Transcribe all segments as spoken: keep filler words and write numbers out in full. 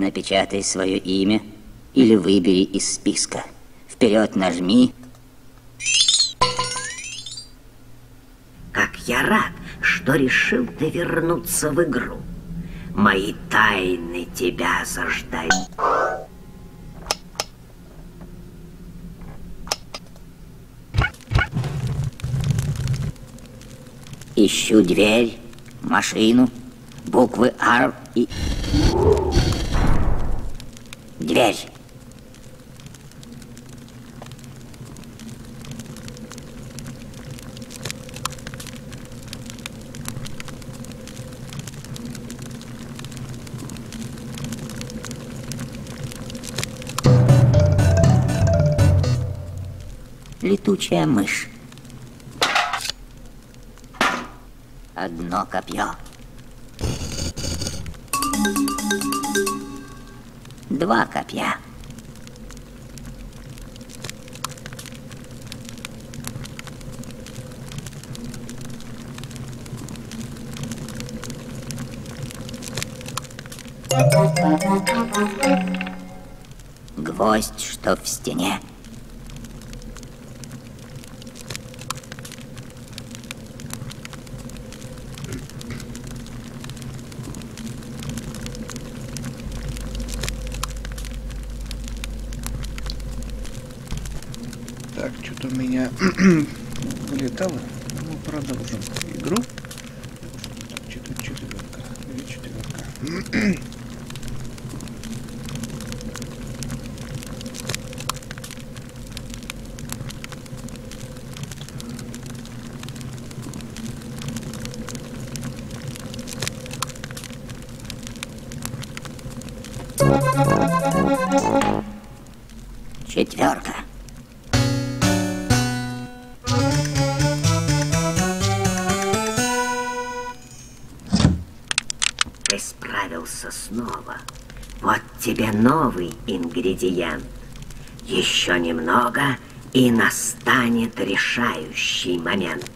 Напечатай свое имя или выбери из списка. Вперед нажми. Как я рад, что решил ты вернуться в игру. Мои тайны тебя заждают. Ищу дверь, машину, буквы R и... Дверь. Летучая мышь. Одно копье. Два копья. Гвоздь, что в стене. Так, что-то у меня вылетало. Мы продолжим игру. Четверка. Четверка. Четверка. Ты справился снова. Вот тебе новый ингредиент. Еще немного, и настанет решающий момент.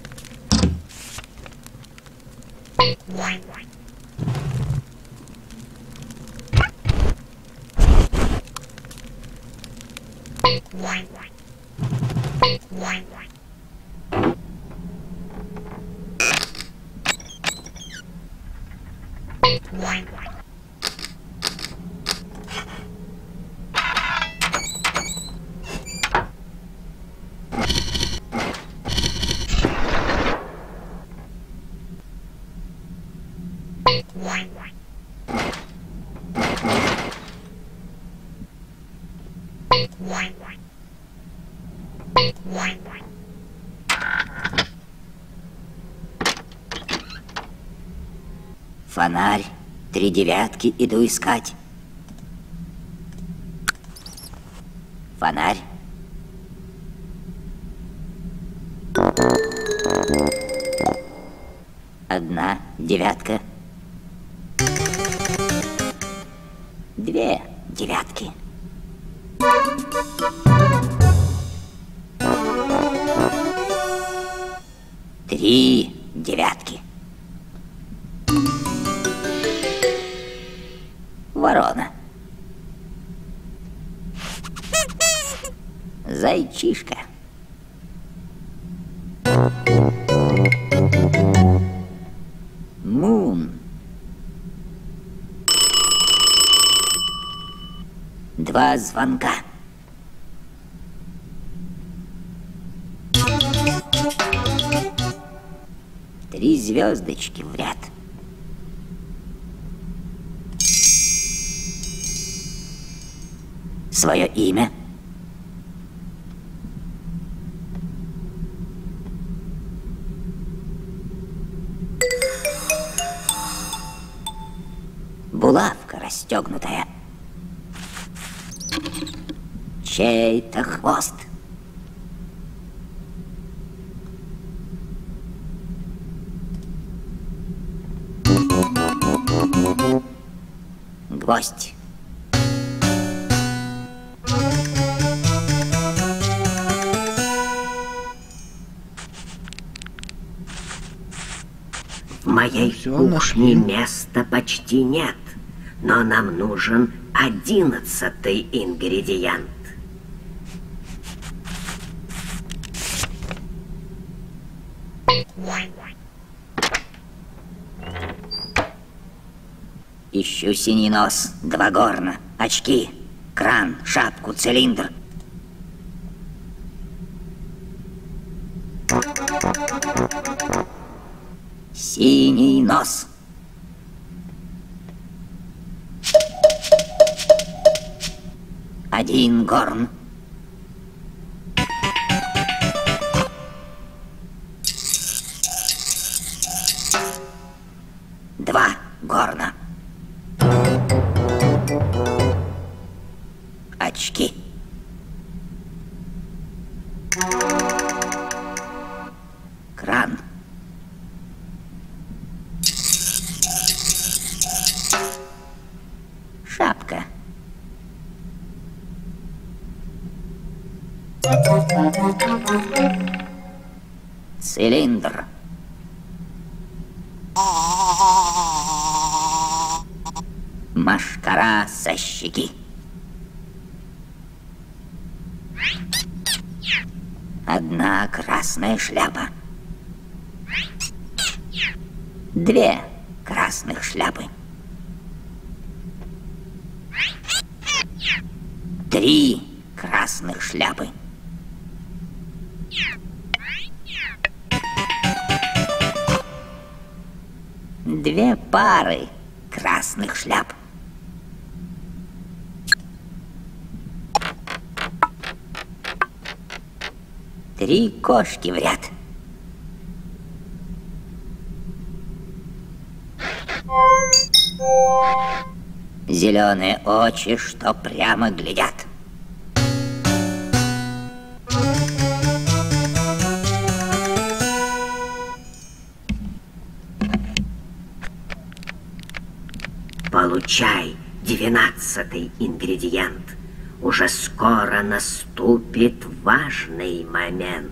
Фонарь, три девятки, иду искать. Фонарь. Одна девятка. Две девятки. Три девятки. Ворона. Зайчишка. Мун. Два звонка. Три звездочки в ряд. Свое имя. Булавка расстегнутая. Чей-то хвост. Гвоздь. В моей Всё, кухне нашли. места почти нет. но нам нужен одиннадцатый ингредиент. Ищу синий нос, два горна, очки, кран, шапку, цилиндр. Синий нос. Один горн. Два горна. Очки. Кран. Шапка. Цилиндр. Машкара со щеки. Одна красная шляпа. Две красных шляпы. Три красных шляпы. Две пары красных шляп. Три кошки в ряд. Зеленые очи, что прямо глядят. Получай двенадцатый ингредиент. Уже скоро наступит важный момент.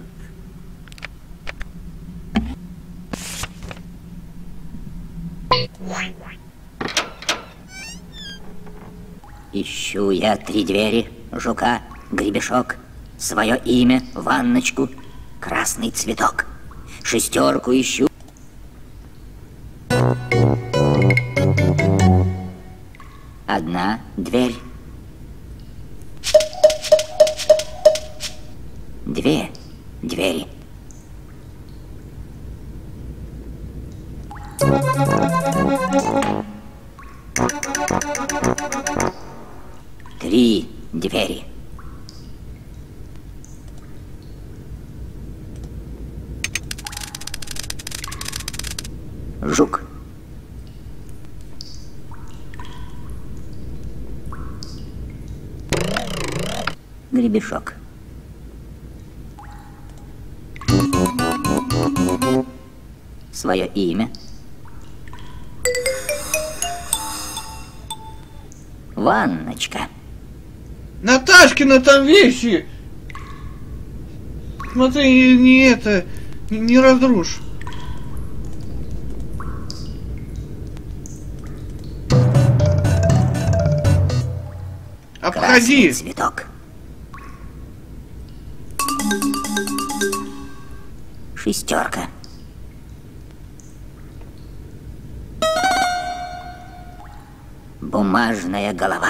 Ищу я три двери, жука, гребешок, свое имя, ванночку, красный цветок. Шестерку ищу. Одна дверь. Две двери. Три двери. Жук. Гребешок. Свое имя. Ванночка. Наташкина там вещи! Смотри, не это, не, не разрушь. Обходи! Красный цветок. Шестерка. Бумажная голова.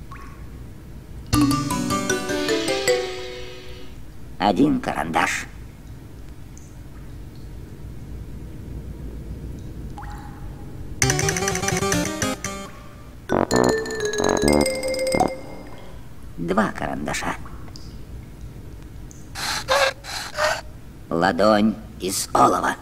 Один карандаш. Два карандаша. Ладонь из олова.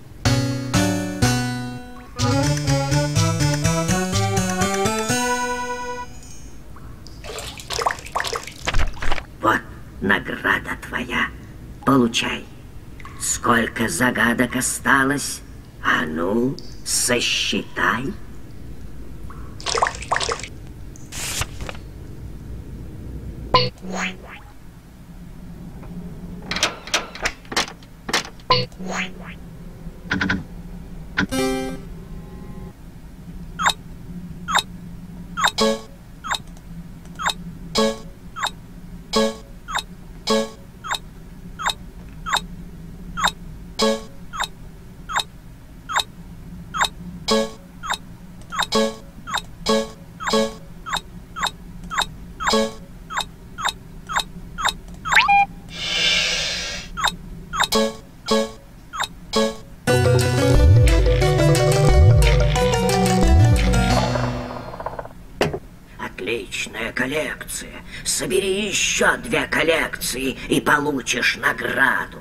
Вот награда твоя. Получай. Сколько загадок осталось? А ну, сосчитай. Отличная коллекция. Собери еще две коллекции и получишь награду.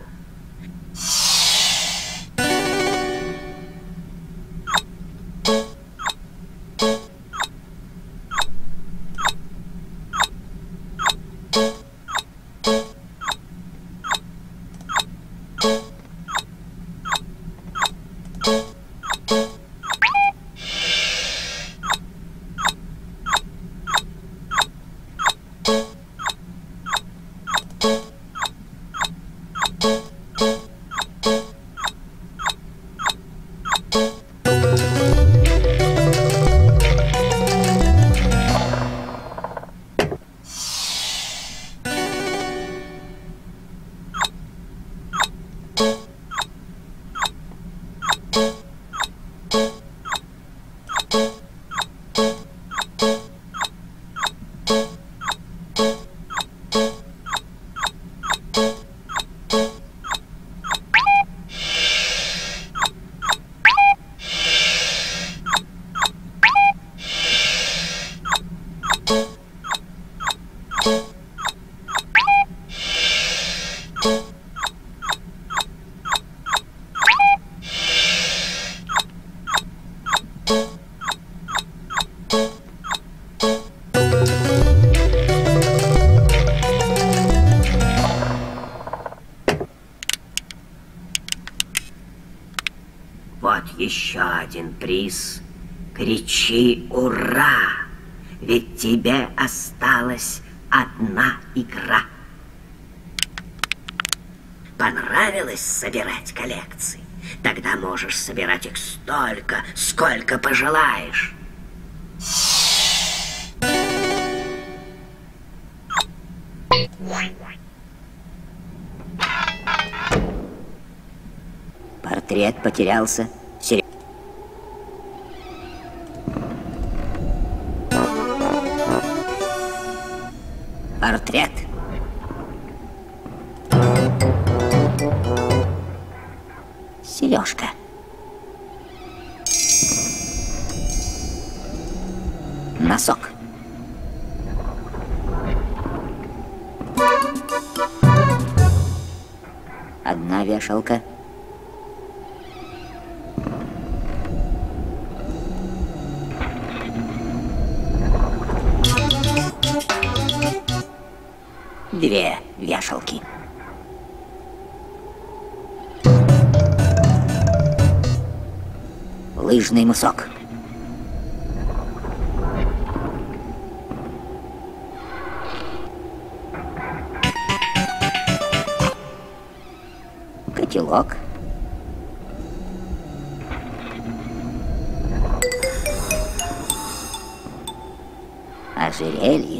Вот еще один приз. Кричи «Ура!», ведь тебе осталась одна игра. Понравилось собирать коллекции? Тогда можешь собирать их столько, сколько пожелаешь. Портрет потерялся. Серег... Портрет. Сережка. Носок. Одна вешалка. Две вешалки. Лыжный мысок. Котелок. Ожерелье.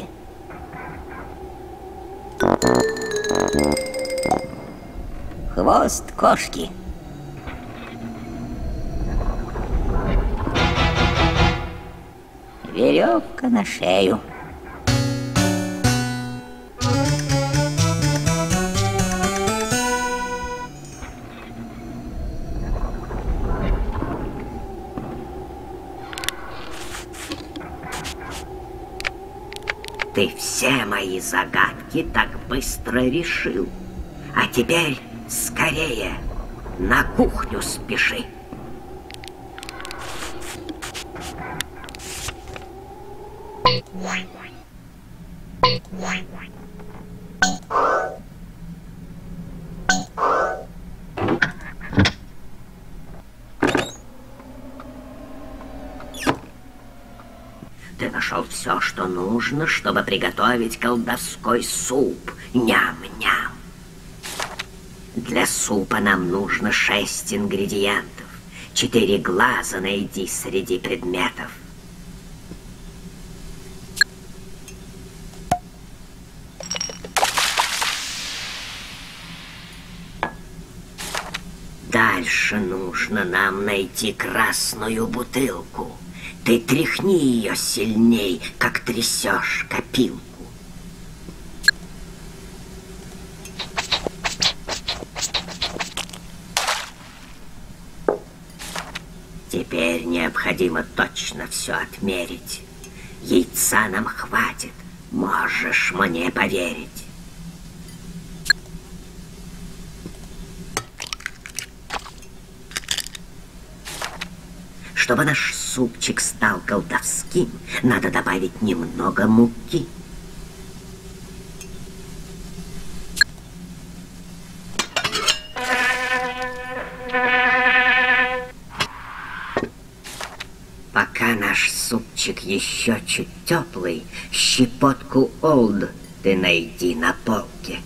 Хвост кошки. Веревка на шею. Ты все мои загадки так быстро решил. А теперь скорее на кухню спеши. Ты нашел все, что нужно, чтобы приготовить колдовской суп. Ням-ням. Для супа нам нужно шесть ингредиентов. Четыре глаза найди среди предметов. Дальше нужно нам найти красную бутылку. Ты тряхни ее сильней, как трясешь копилку. Теперь необходимо точно все отмерить. Яйца нам хватит, можешь мне поверить. Чтобы наш супчик стал колдовским, надо добавить немного муки. Пока наш супчик еще чуть теплый, щепотку олд ты найди на полке.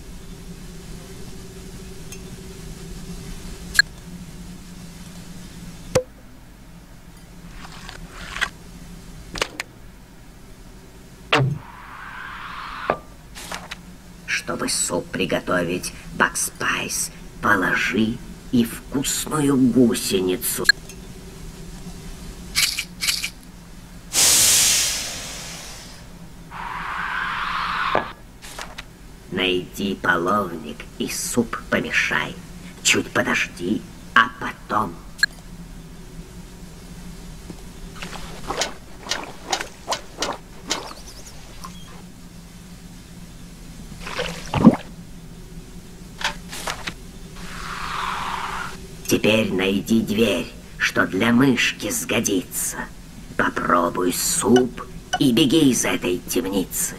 Чтобы суп приготовить, бакспайс положи и вкусную гусеницу. Найди половник и суп помешай. Чуть подожди, а потом... Теперь найди дверь, что для мышки сгодится. Попробуй суп и беги из этой темницы.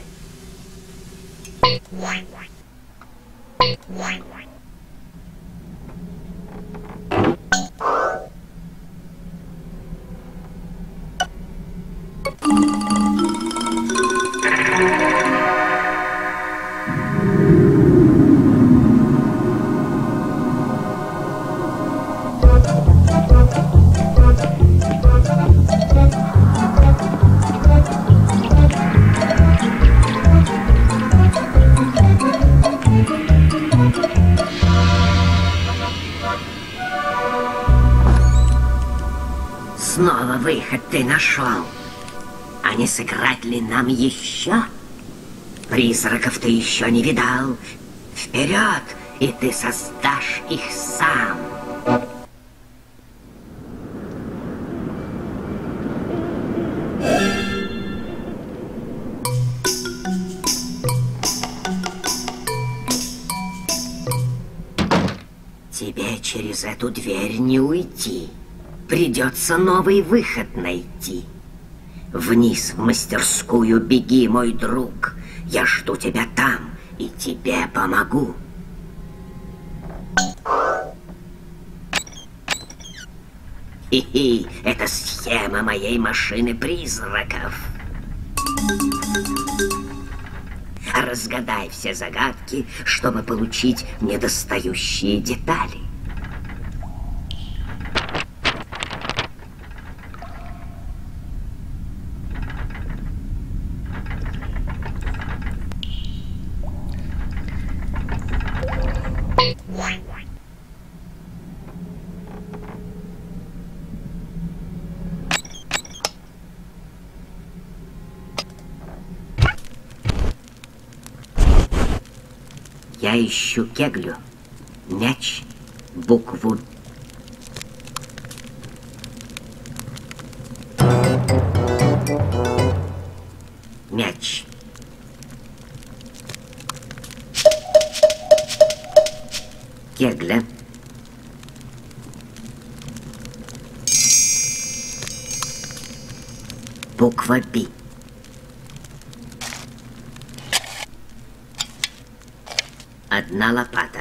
Снова выход ты нашел. А не сыграть ли нам еще? Призраков ты еще не видал. Вперед, и ты создашь их сам. Тебе через эту дверь не уйти. Придется новый выход найти. Вниз в мастерскую беги, мой друг. Я жду тебя там и тебе помогу. Хи-хи, это схема моей машины призраков. Разгадай все загадки, чтобы получить недостающие детали. Я ищу кеглю, мяч, букву. Мяч. Кегля. Буква «Б». Одна лопата.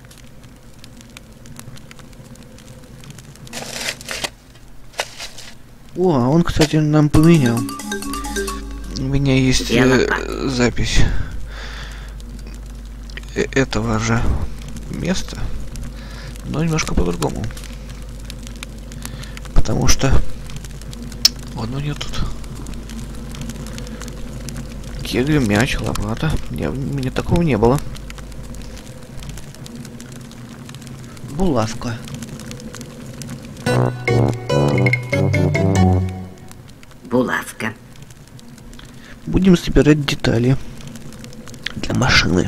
О, а он, кстати, нам поменял. У меня есть э, запись э этого же места, но немножко по-другому. Потому что... Вот, ну нет тут. Кегли, мяч, лопата. Я, у меня такого не было. Булавка. Булавка. Будем собирать детали для машины.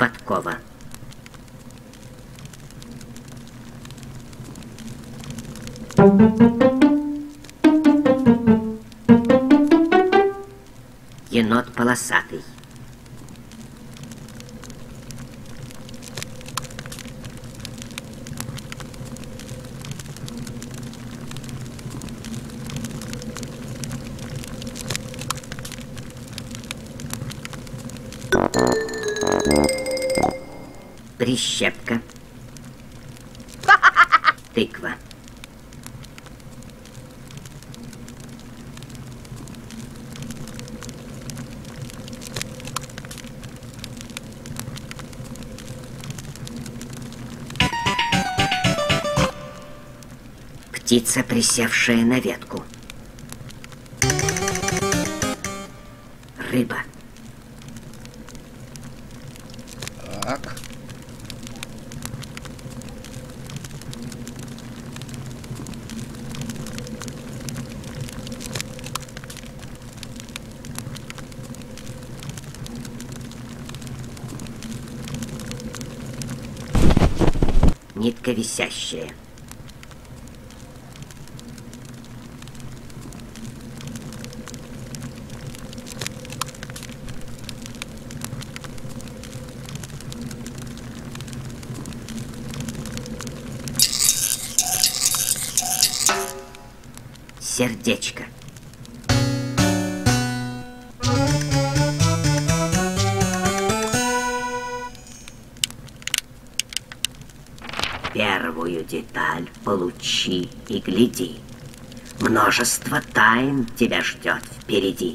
подкова. Енот полосатый. Прищепка. Тыква. Птица, присевшая на ветку. Рыба. Так. Нитка висящая. Сердечко. Первую деталь получи и гляди. Множество тайн тебя ждет впереди.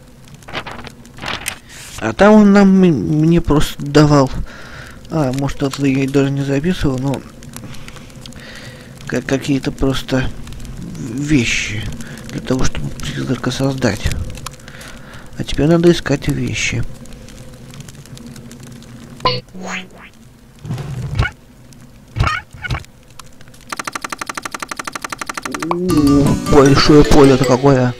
А там он нам м- мне просто давал. А, может, это я и даже не записывал, но как какие-то просто вещи для того, чтобы призрака создать. А теперь надо искать вещи. У, большое поле-то какое.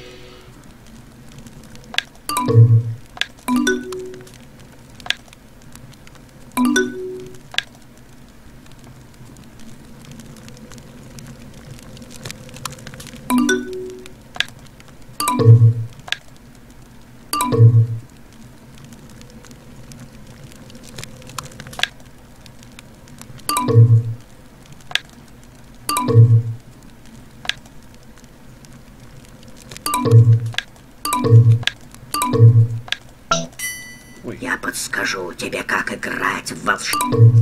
Я подскажу тебе, как играть в волшебство.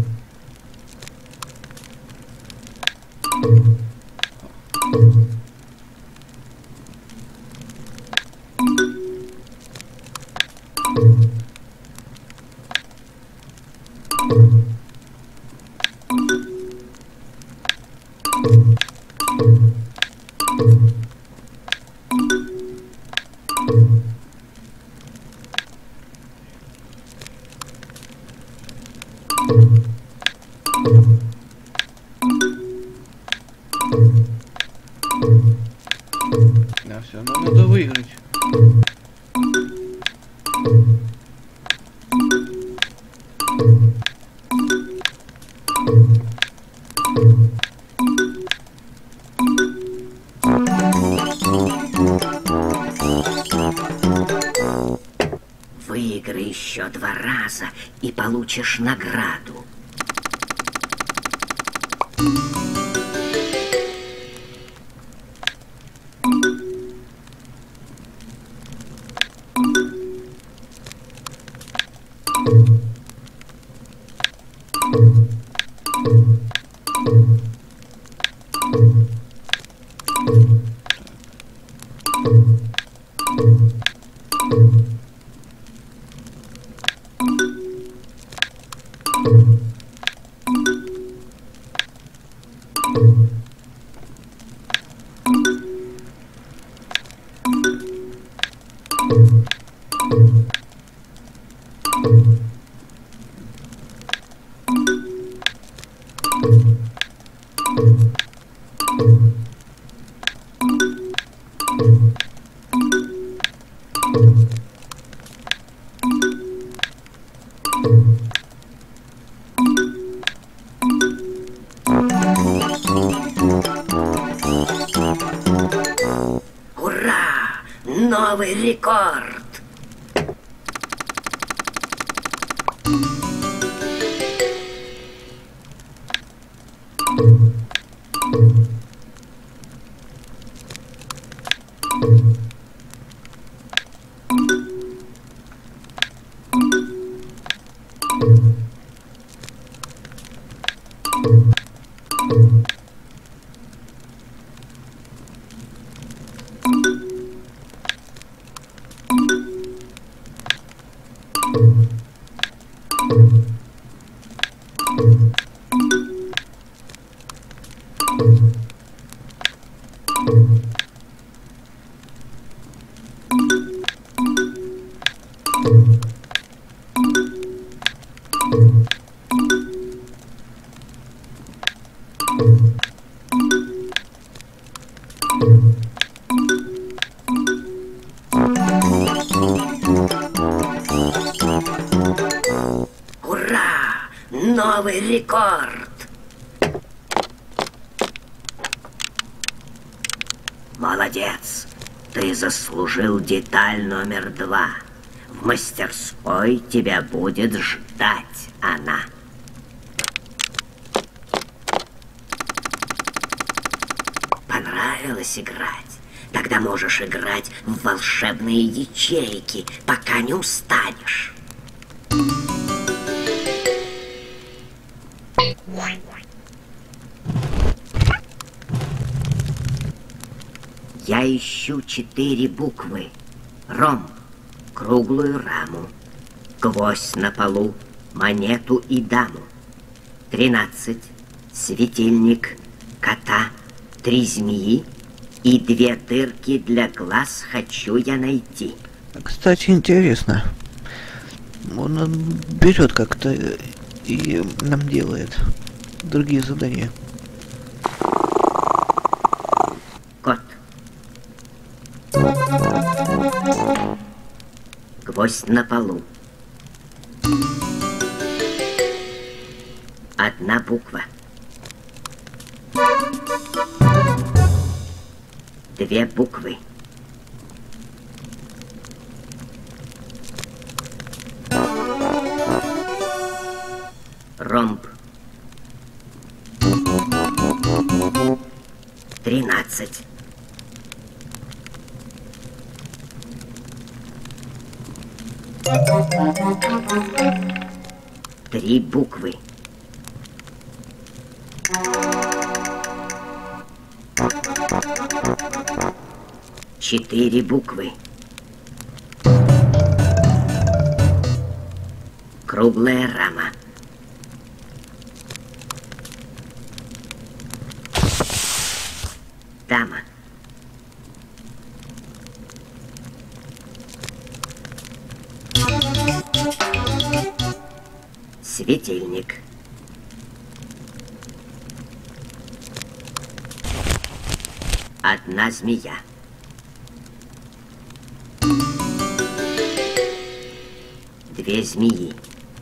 Да, все равно надо выиграть. Выиграй еще два раза и получишь награду. Так. новый рекорд. Ура! Новый рекорд! Молодец! Ты заслужил деталь номер два. В мастерской тебя будет ждать она. Понравилось играть? Тогда можешь играть в волшебные ячейки, пока не устанешь. Я ищу четыре буквы. Ромб, круглую раму, гвоздь на полу, монету и даму. Тринадцать, светильник, кота, три змеи и две дырки для глаз хочу я найти. Кстати, интересно. Он берет как-то и нам делает другие задания. Кот. Гвоздь на полу. Одна буква. Две буквы. Ромб. Тринадцать. Три буквы. Четыре буквы. Круглая рама. Дама. Светильник. Одна змея. Две змеи.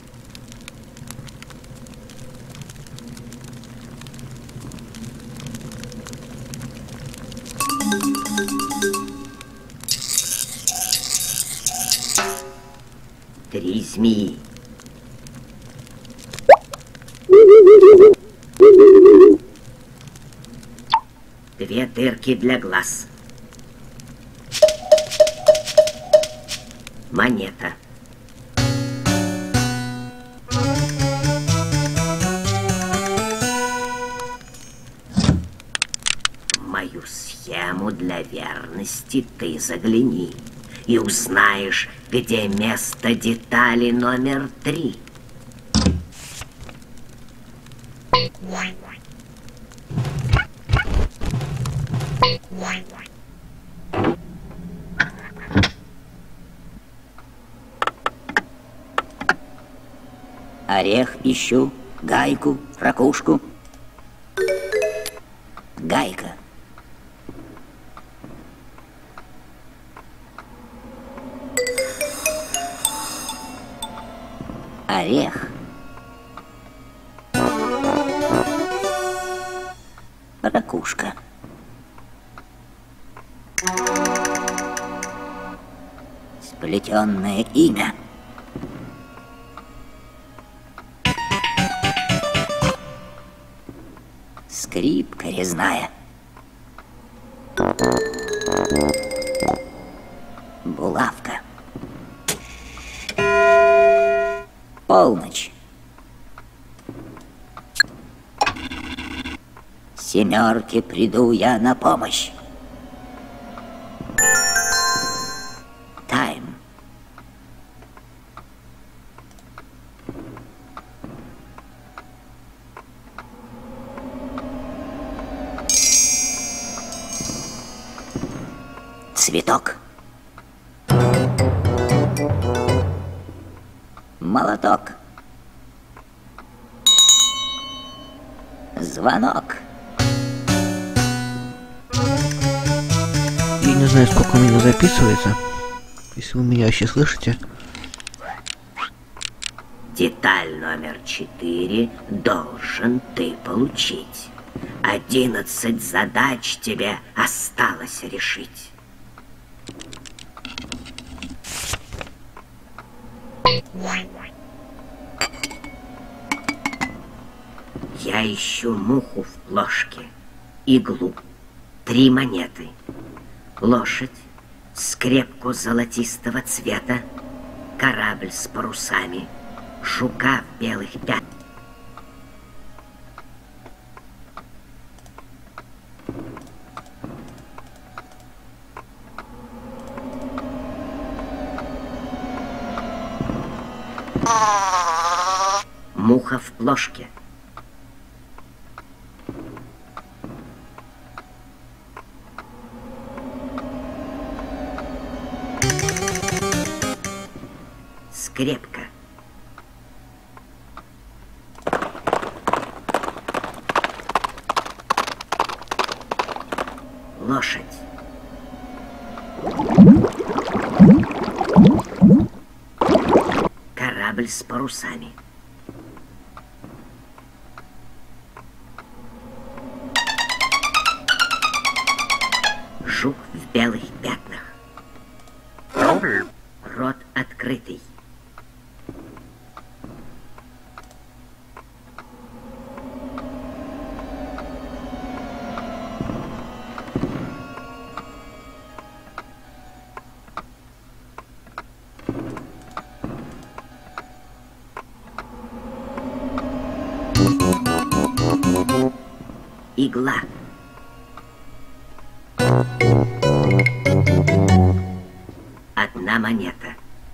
Три змеи. Две дырки для глаз. Монета. В мою схему для верности ты загляни и узнаешь, где место детали номер три. Орех ищу, гайку, ракушку. Гайка. Орех. Ракушка. плетенное имя. Скрипка резная. Булавка. Полночь. Семерке приду я на помощь. Тайм. Цветок. Молоток. Звонок. Я не знаю, сколько у меня записывается. Если вы меня вообще слышите. Деталь номер четыре должен ты получить. Одиннадцать задач тебе осталось решить. Я ищу муху в плошке, иглу, три монеты, лошадь, скрепку золотистого цвета, корабль с парусами, жука в белых пятнах. Муха в плошке. Скрепка. Лошадь. Корабль с парусами. Жук в белых пятнах. Рот открытый. Игла. Одна монета.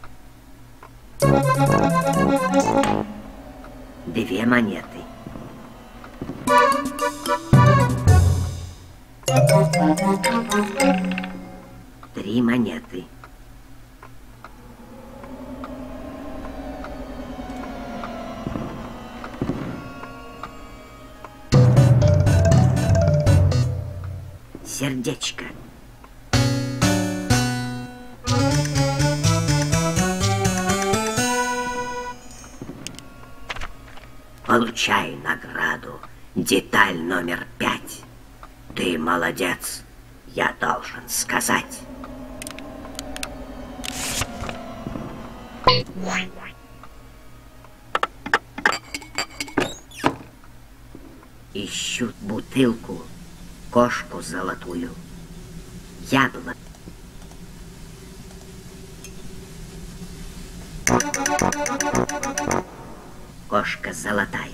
Две монеты. Три монеты. Сердечко. Получай награду. Деталь номер пять. Ты молодец, я должен сказать. Ищут бутылку, кошку золотую, яблоко. Кошка золотая.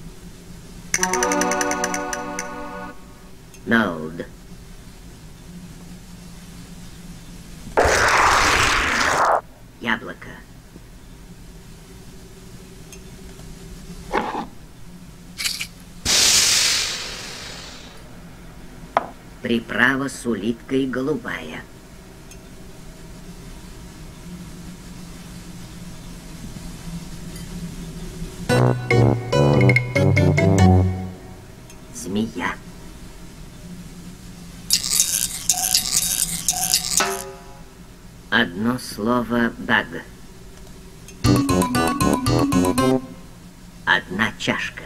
Нолд. Яблоко. Приправа с улиткой голубая. Змея. Одно слово «баг». Одна чашка.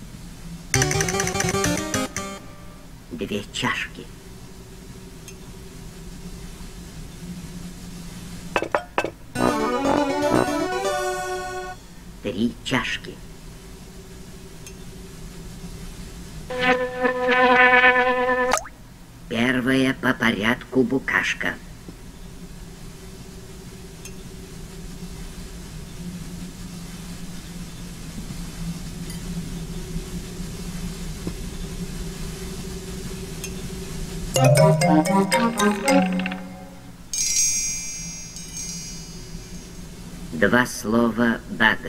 Две чашки. три чашки. Первая по порядку букашка. Два слова бага.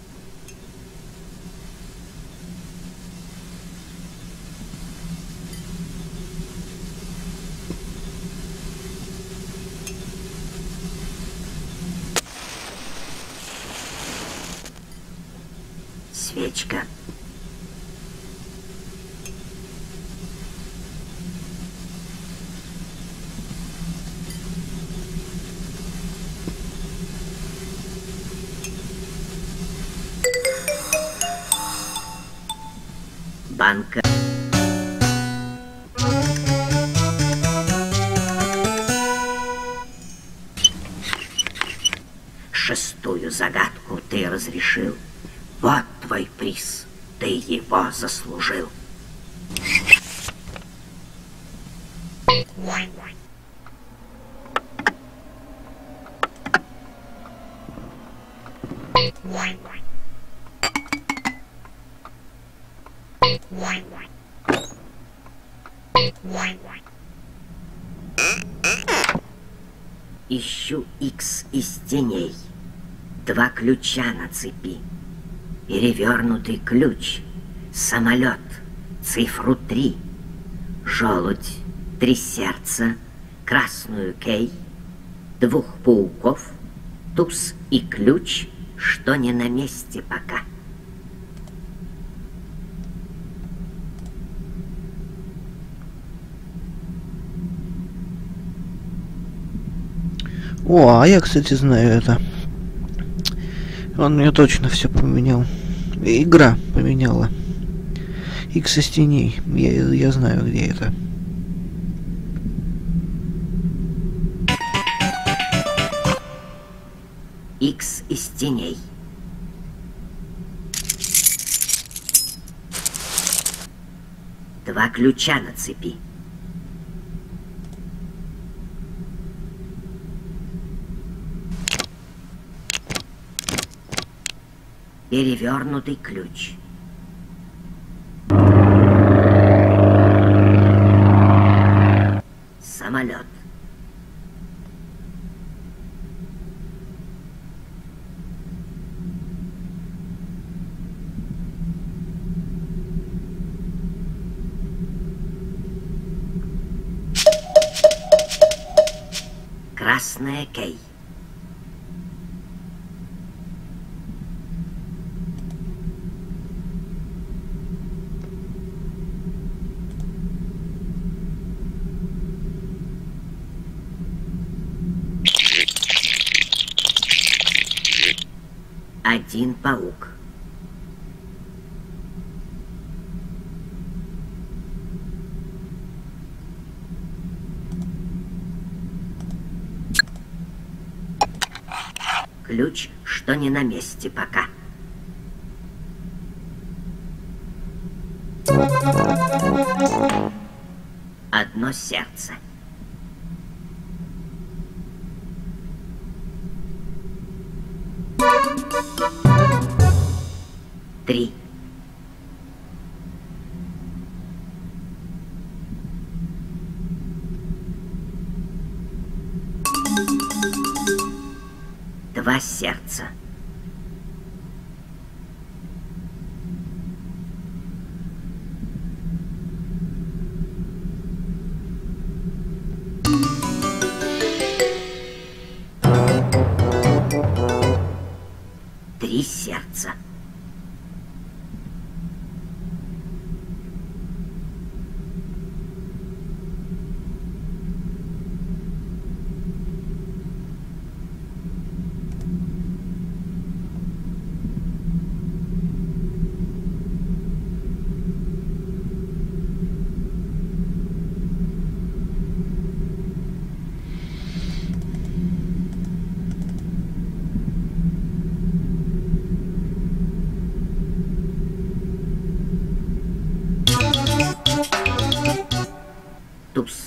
Свечка. Банка. Шестую загадку ты разрешил. Вот твой приз. Ты его заслужил. Ищу Икс из теней. Два ключа на цепи. Перевернутый ключ. Самолет. Цифру три. Желудь. Три сердца. Красную кей. Двух пауков. Туз и ключ, что не на месте пока. О, а я, кстати, знаю это. Он мне точно все поменял. Игра поменяла. Икс из теней. Я, я знаю, где это. Икс из теней. Два ключа на цепи. Перевернутый ключ. Самолет. Красная кей. Один паук. Ключ, что не на месте пока. Одно сердце. Три. Два сердца. Три сердца. кактус.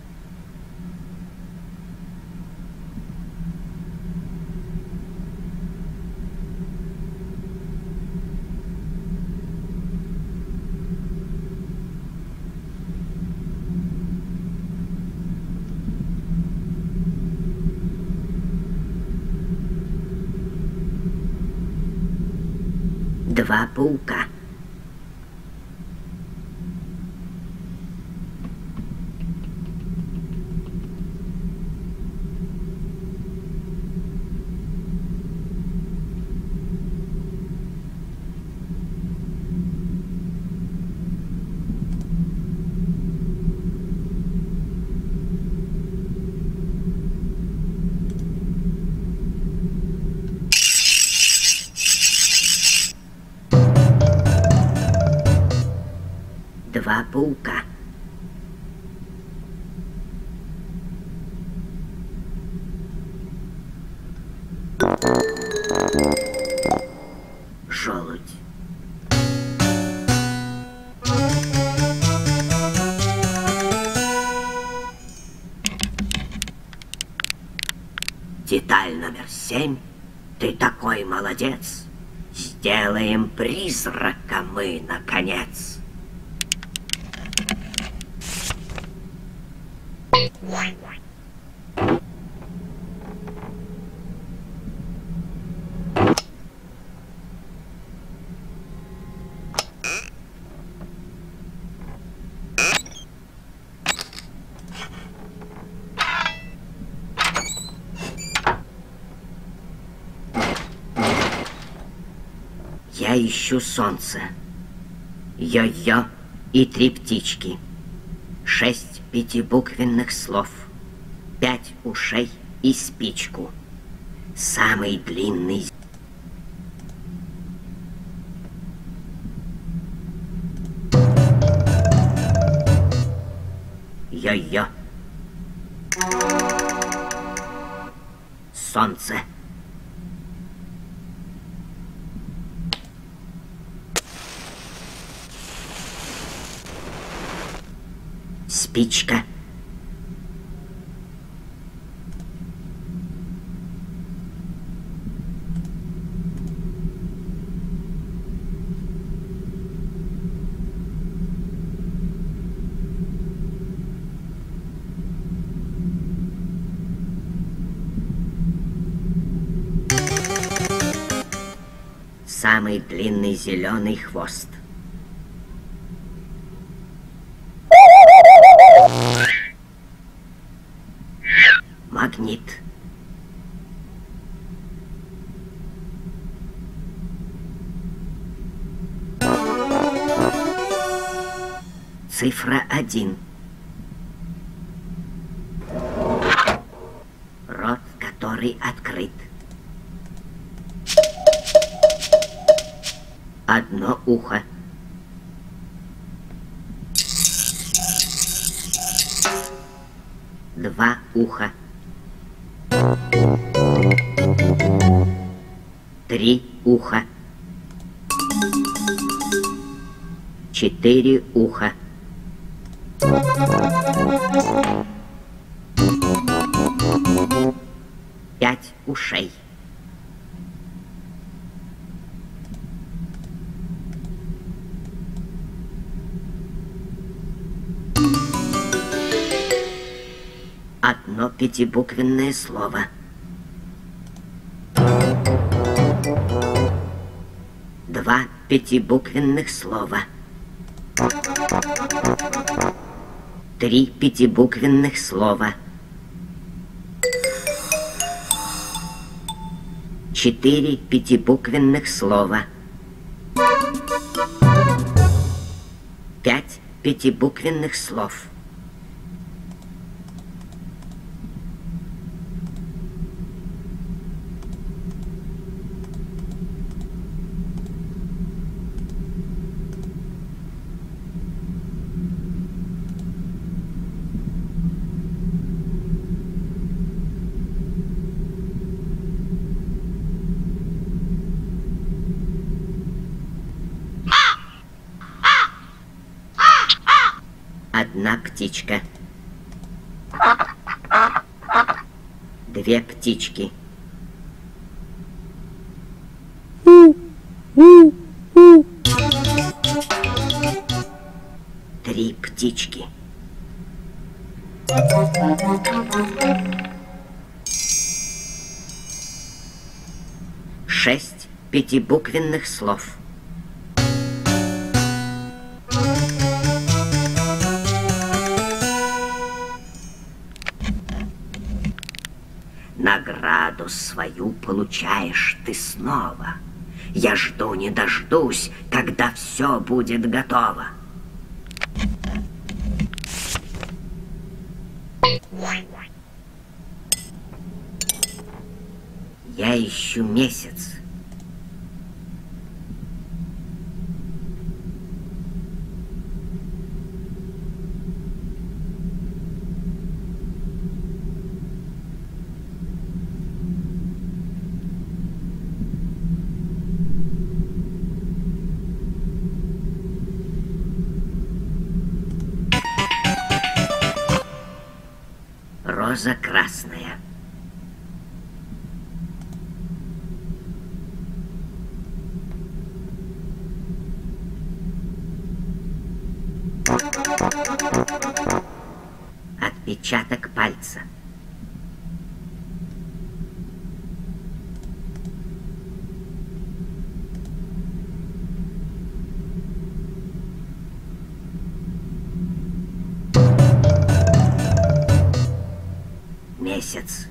Два паука. Два паука. Желудь. Деталь номер семь. Ты такой молодец. Сделаем призрака мы, наконец. Я ищу солнце. Йо-йо и три птички. Шесть пятибуквенных слов. Пять ушей и спичку. Самый длинный. Йо-йо. Солнце. Спичка. Самый длинный зеленый хвост. Магнит. Цифра один. Рот, который открыт. Одно ухо. Два уха. Три уха. Четыре уха. Пять ушей. Одно пятибуквенное слово. Два пятибуквенных слова. Три пятибуквенных слова. Четыре пятибуквенных слова. Пять пятибуквенных слов. Одна птичка. Две птички. Три птички. Шесть пятибуквенных слов. Награду свою получаешь ты снова. Я жду не дождусь, когда все будет готово. Я ищу месяц. Роза красная. Отпечаток пальца. Месяц.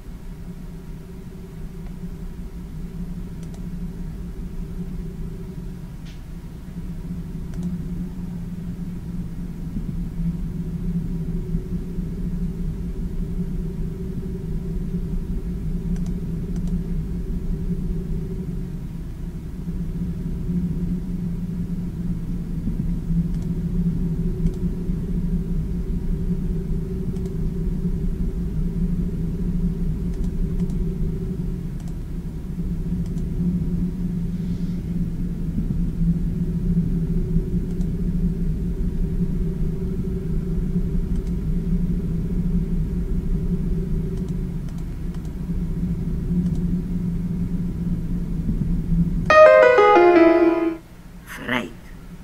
Фрейд.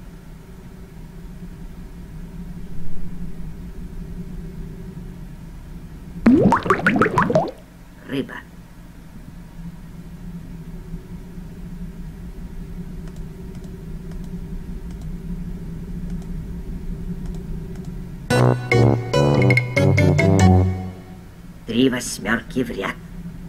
Рыба. Три восьмерки в ряд.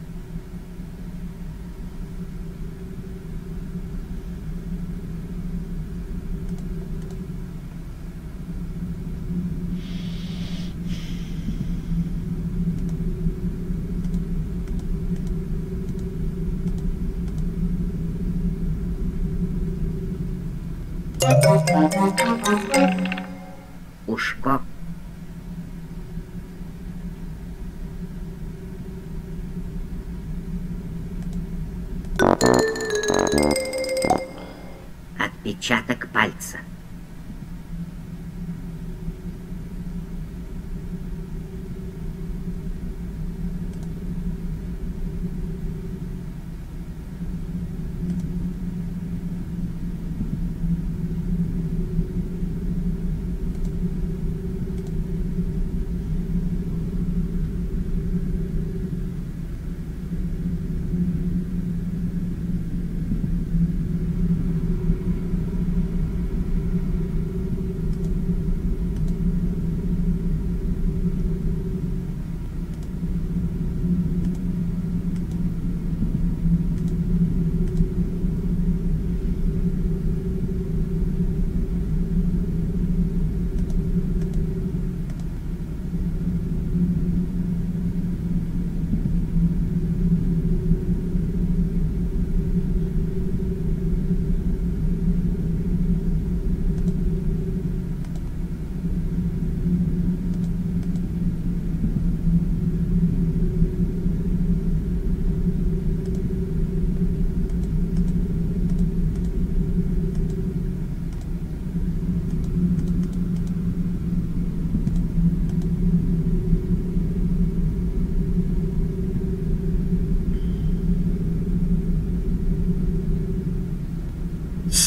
Ушко. Отпечаток пальца.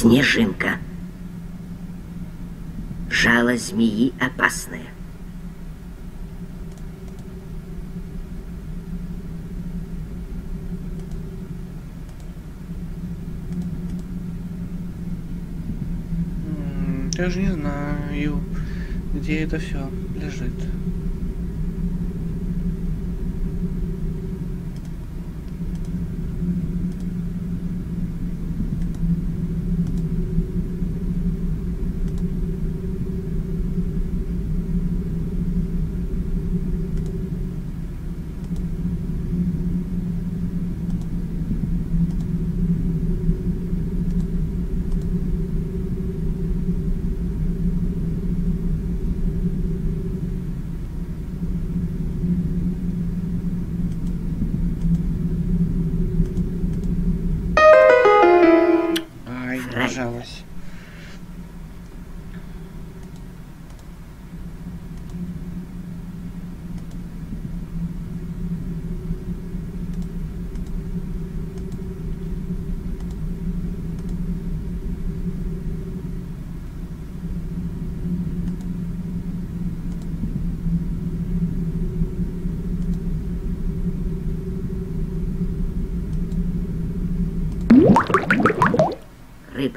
Снежинка. Жало змеи опасное. Даже не знаю, где это все лежит. Нажалась. Рыба.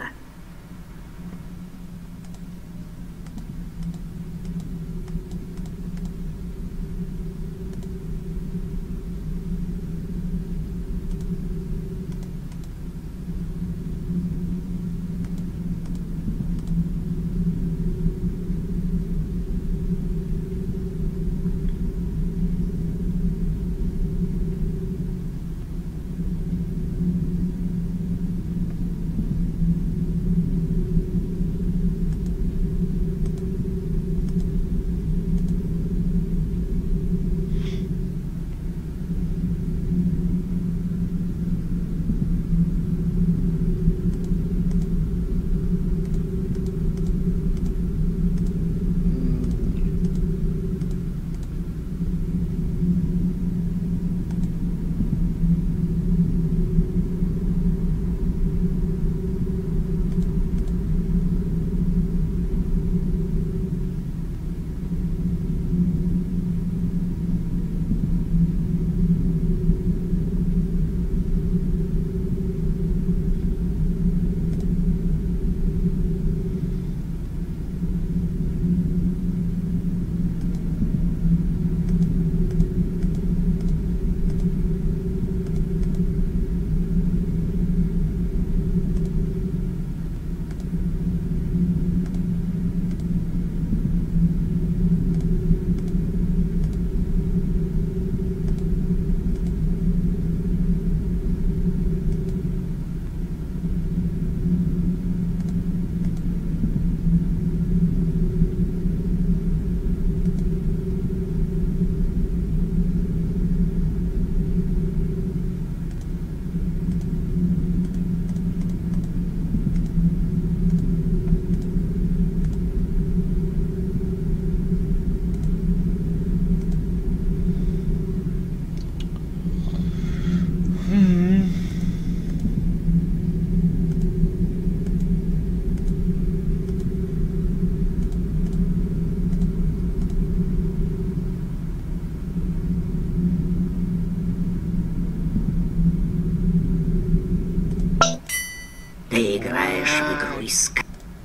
Ты играешь в игру искать.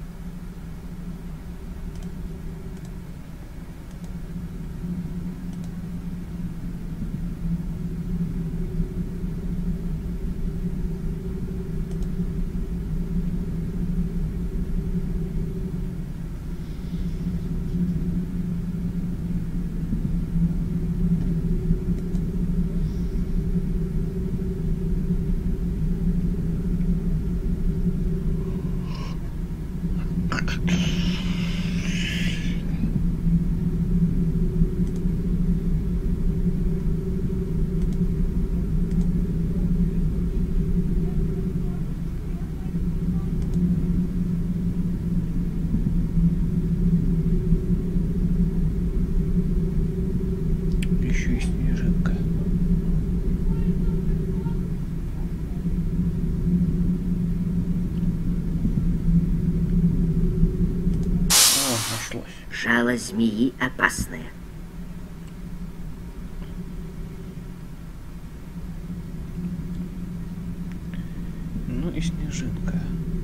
Еще и снежинка. Жало змеи опасное. Ну и снежинка.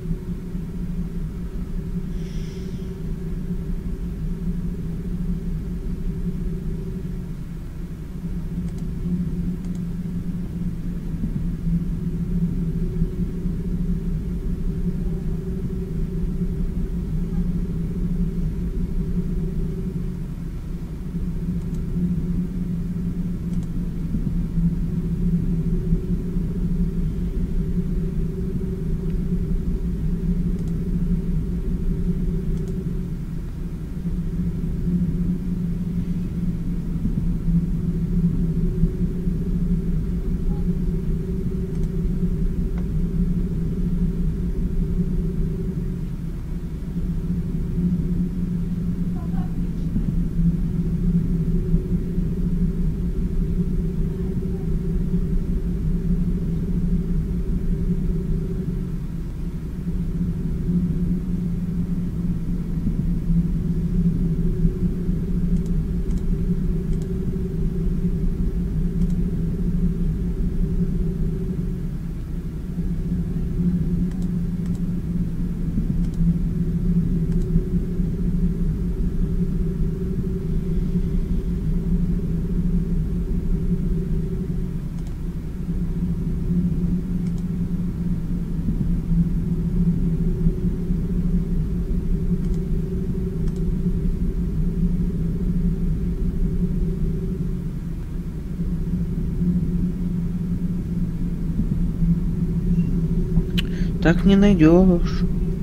Так не найдешь.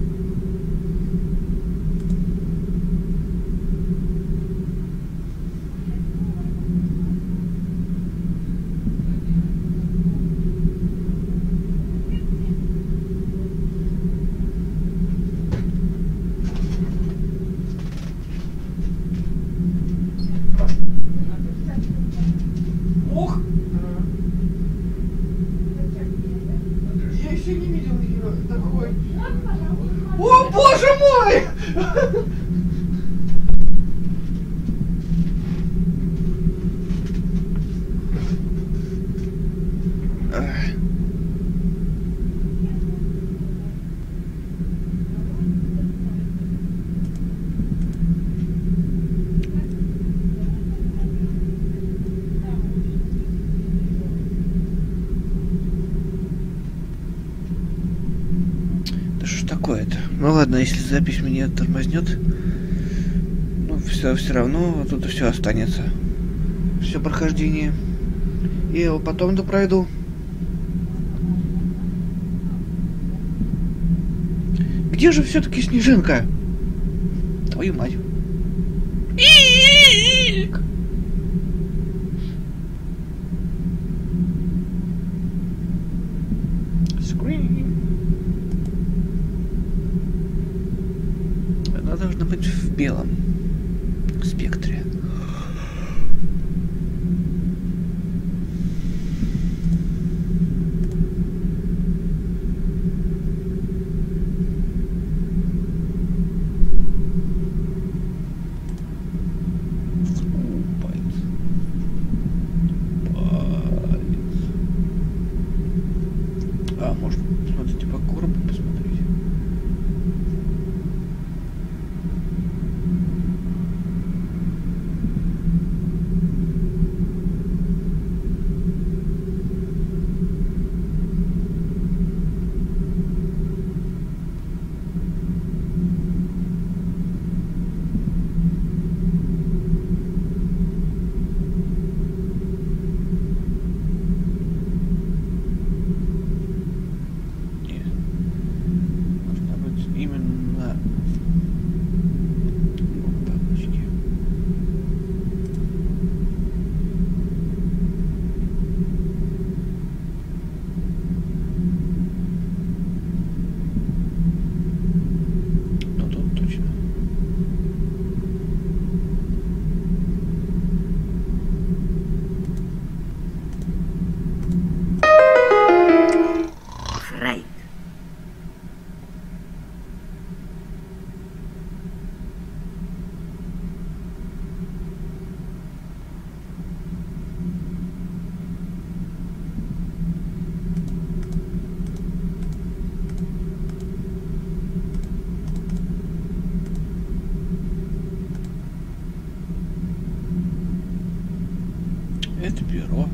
Ух! Я еще не видел ее такой. О, боже мой! Такое-то. Ну ладно, если запись меня тормознет, ну все, все равно тут все останется. Все прохождение. И я его потом допройду. Где же все-таки снежинка? Твою мать. Она должна быть в белом спектре. А, может, смотрите по коробу посмотреть. Это перо.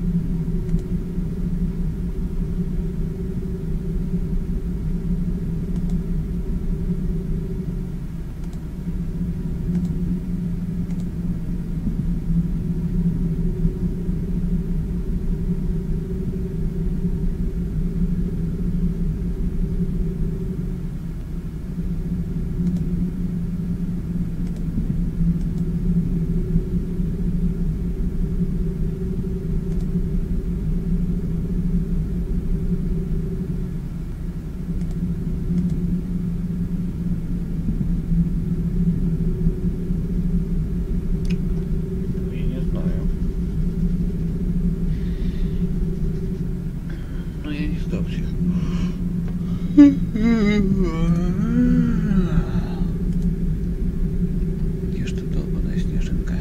Где ж ты, долбаная снежинка?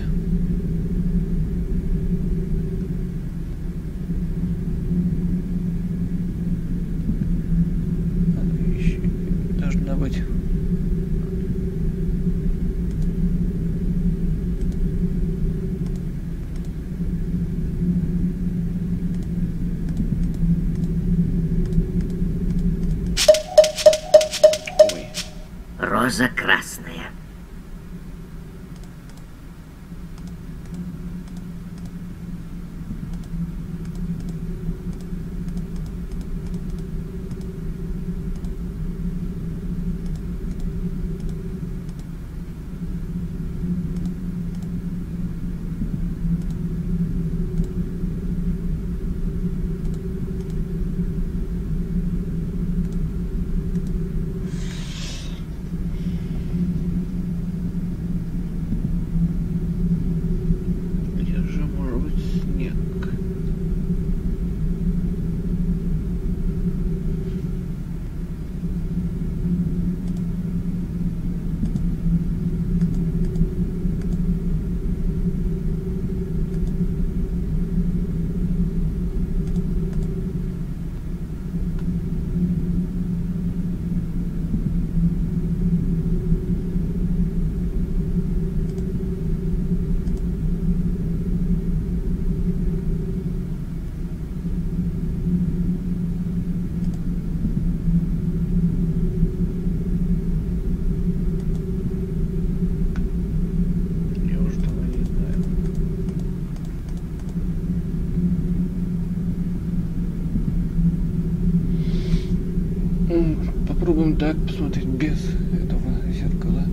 Она еще должна быть. Роза красная. Попробуем так посмотреть без этого зеркала.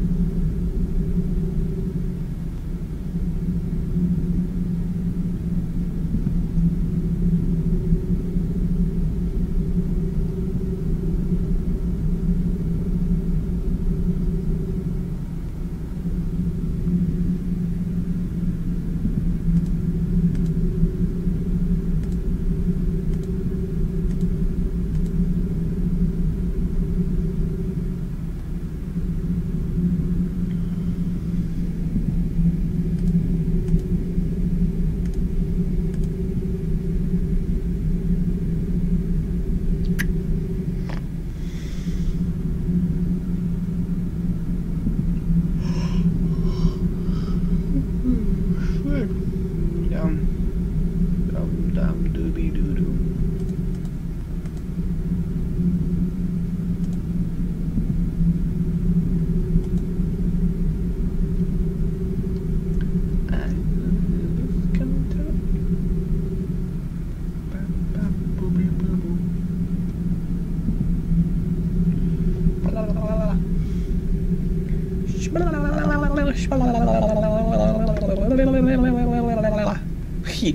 Хи.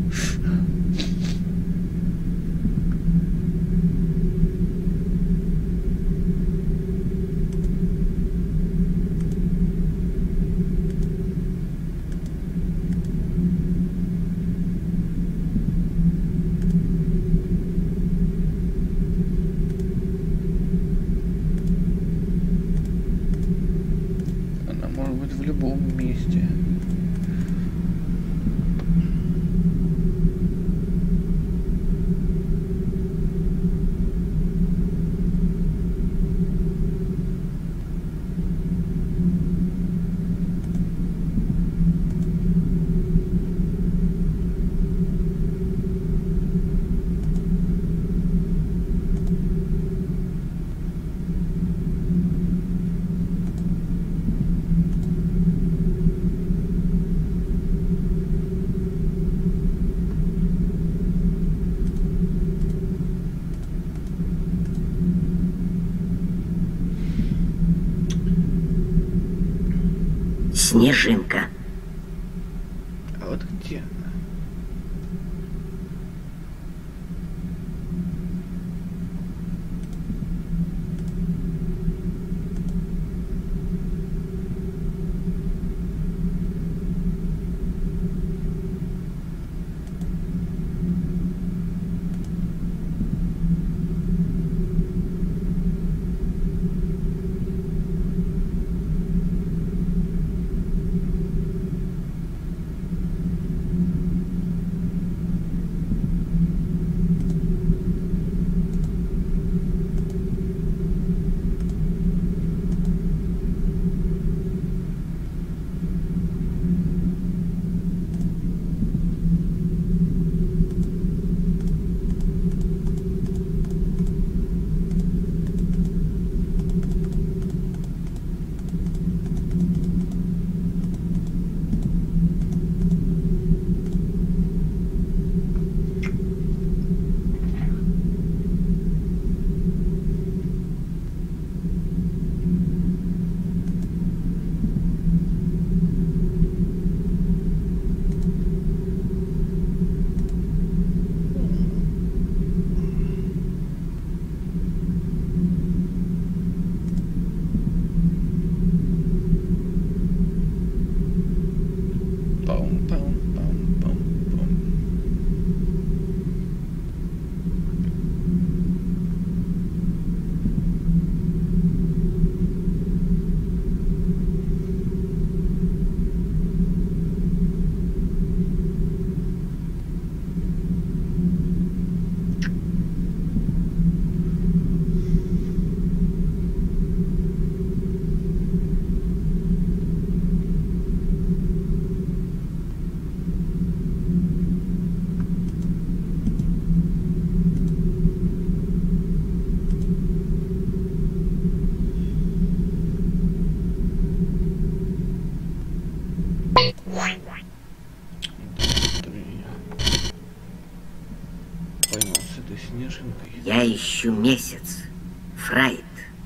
Она может быть в любом месте. снежинка. А вот где она? Я ищу месяц, Фрайт.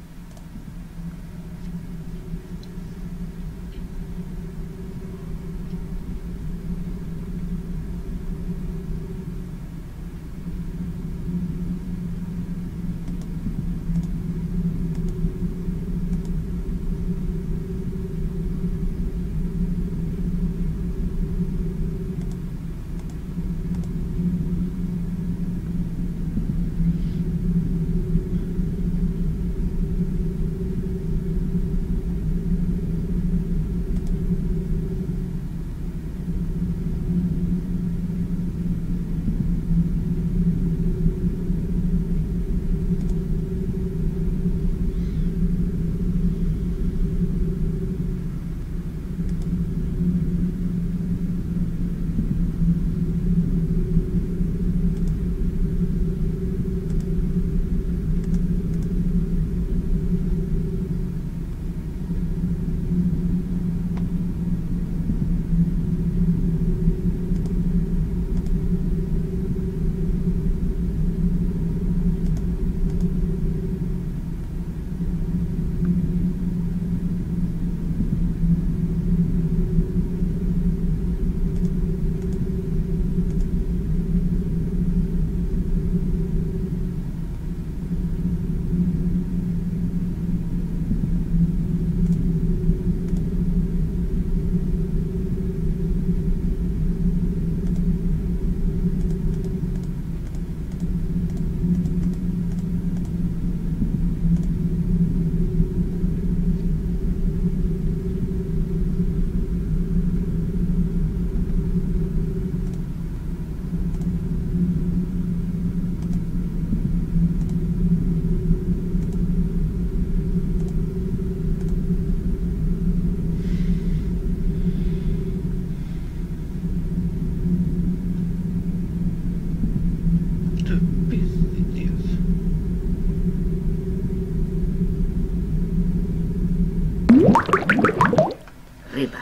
Рыба.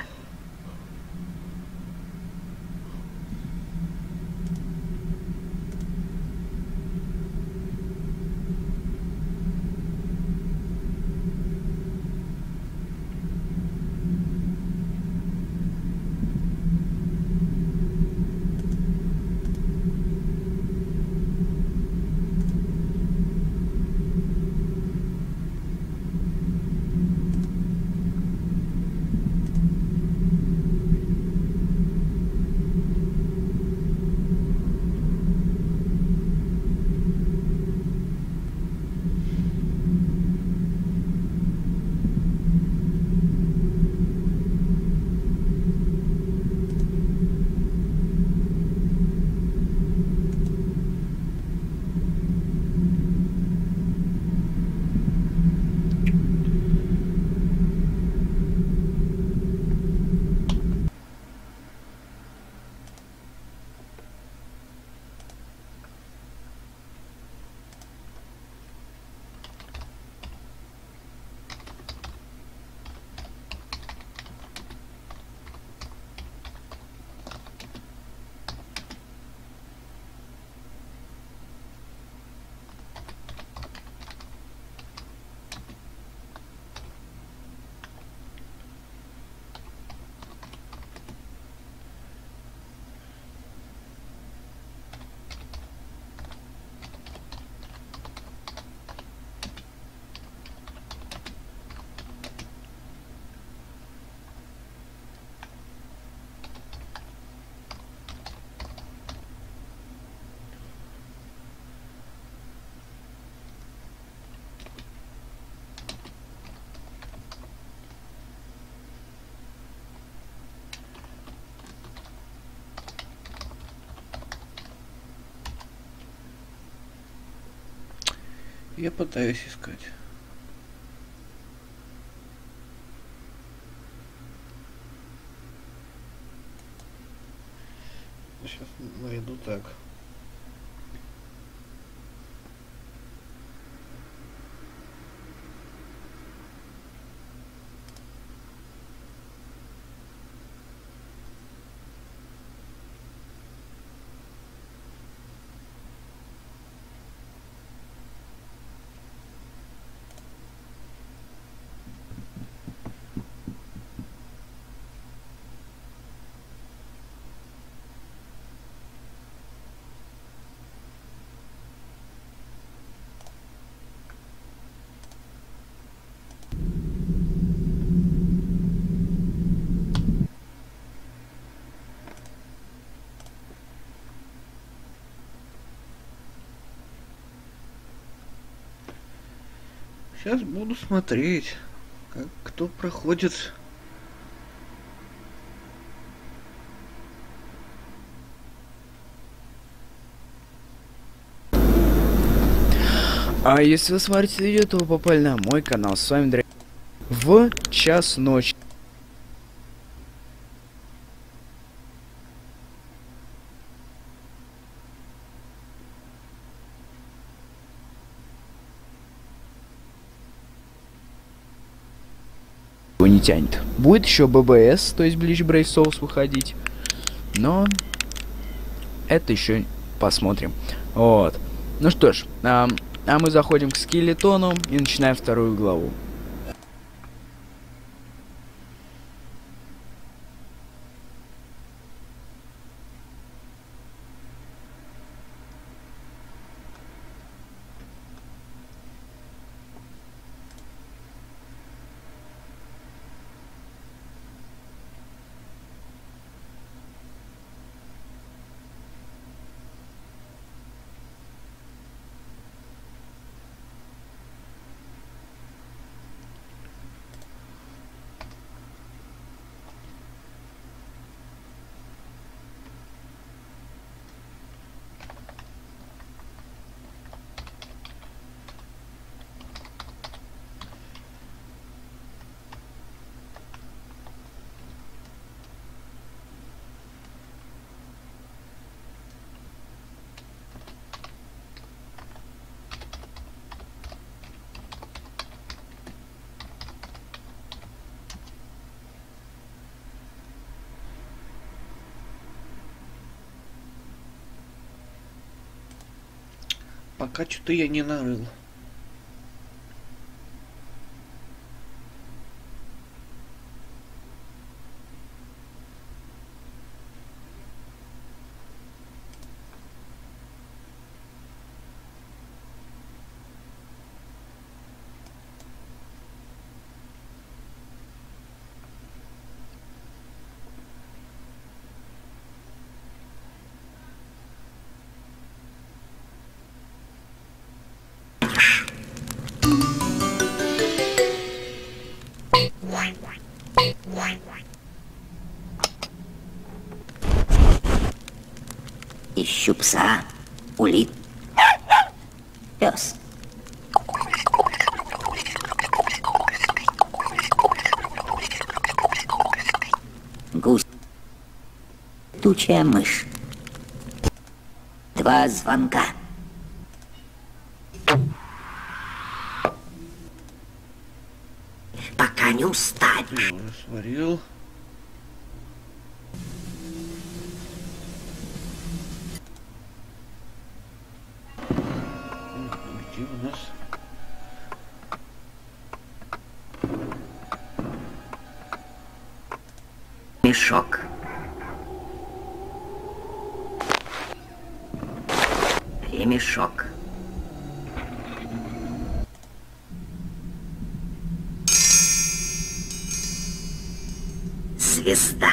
Я пытаюсь искать. Сейчас найду так. Сейчас буду смотреть, как кто проходит. А если вы смотрите видео, то вы попали на мой канал. С вами Дрей. В час ночи. Его не тянет. Будет еще бэ бэ эс, то есть Bleach Brave Souls выходить. Но это еще посмотрим. Вот. Ну что ж, а, а мы заходим к скелетону и начинаем вторую главу. Пока что-то я не нарыл. Ищу пса, улит, пес. Гусь, тучая мышь. Два звонка. Пока не устанешь. Сварил. Где у нас? Мешок. Ремешок. Звезда.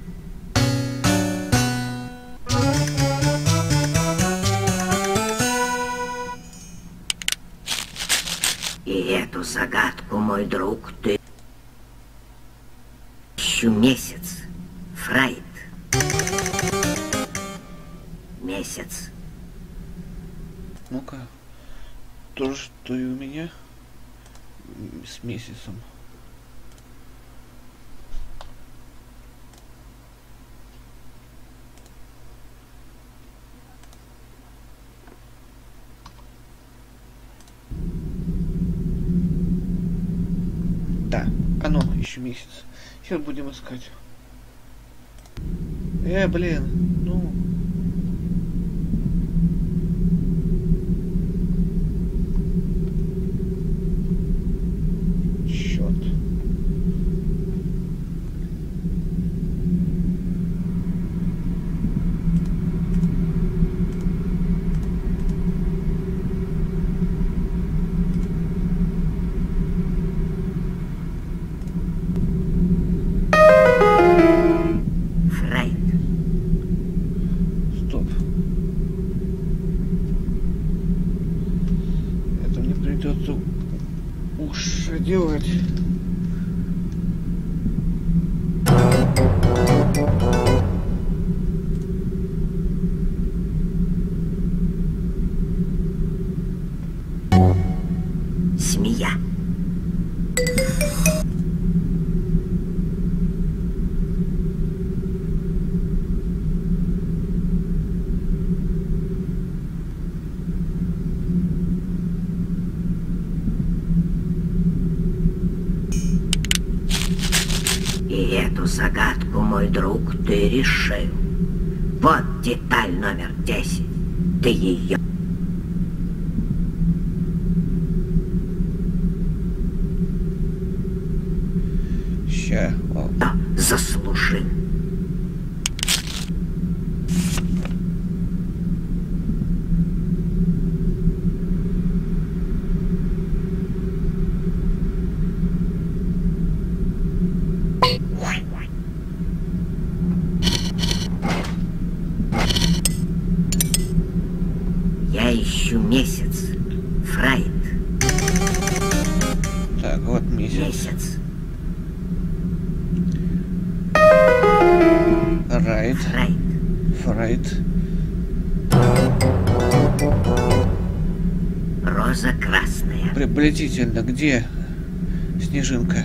И эту загадку, мой друг, ты... Ищу месяц. Фрайд. Месяц. Ну-ка. то же, что и у меня с месяцем. Да, оно еще месяц. Сейчас будем искать. Э, блин, ну. Черт. Стоп. Это мне придется уши делать. Змея. И эту загадку, мой друг, ты решил. Вот деталь номер десять. Ты ее... Ща. О, заслужил. Я ищу месяц. Фрайд. так, вот месяц. Месяц. Райт. Фрайд. Фрайт. Роза красная. Приблизительно где снежинка?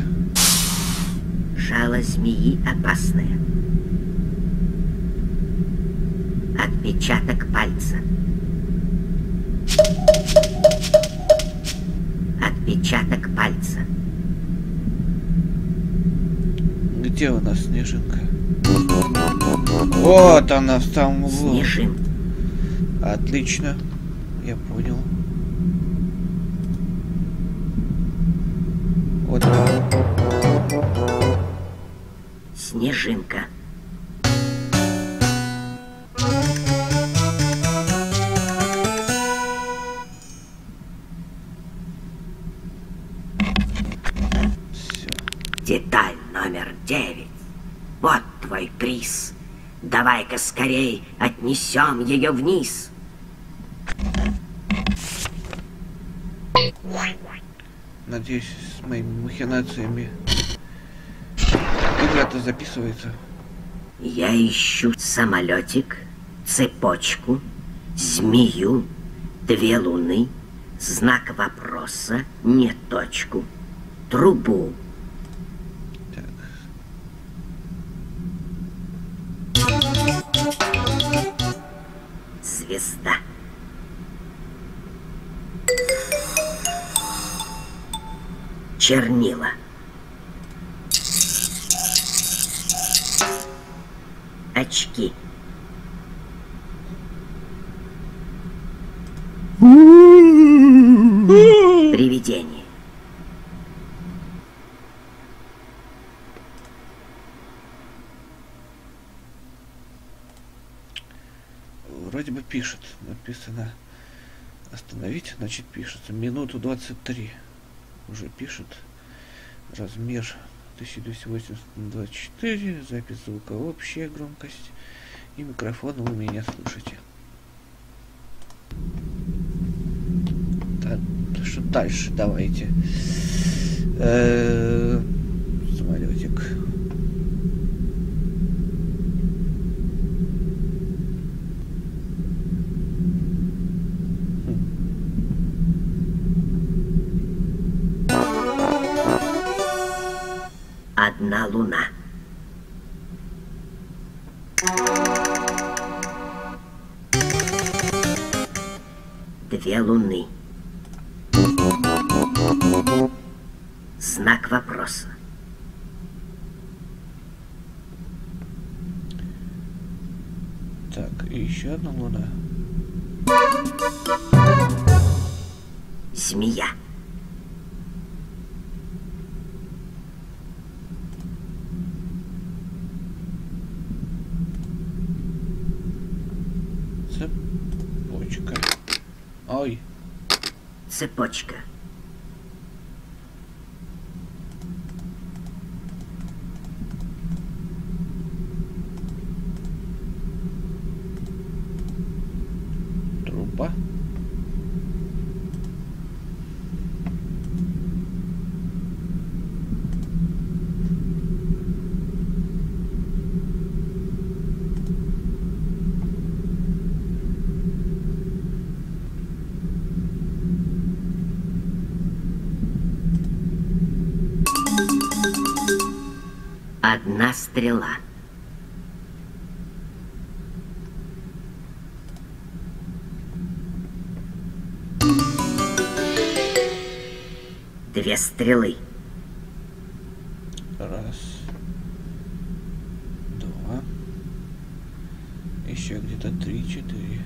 Жало змеи опасное. Отпечаток пальца. Отпечаток пальца. Где у нас снежинка? Вот она в самом углу. Снежин. Отлично. Я понял. Вот. Снежинка. Все. Деталь номер девять. Вот твой приз. Давай-ка скорей отнесем ее вниз. Надеюсь, с моими махинациями игра-то записывается. Я ищу самолетик, цепочку, змею, две луны, знак вопроса, не точку, трубу. Так. Звезда. Чернила. Очки. Привидение. Вроде бы пишет. Написано остановить, значит пишется. Минуту двадцать три. Уже пишет. Размер тысяча двести восемьдесят на двадцать четыре. Запись звука общая громкость. И микрофон вы меня слышите. Так, что дальше? Давайте. Э-э- самолетик. Одна луна. Две луны. Знак вопроса. Так, и еще одна луна. Змея. Цепочка. Ой. Цепочка. Труба. Одна стрела. Две стрелы. Раз. Два. Еще где-то три, четыре.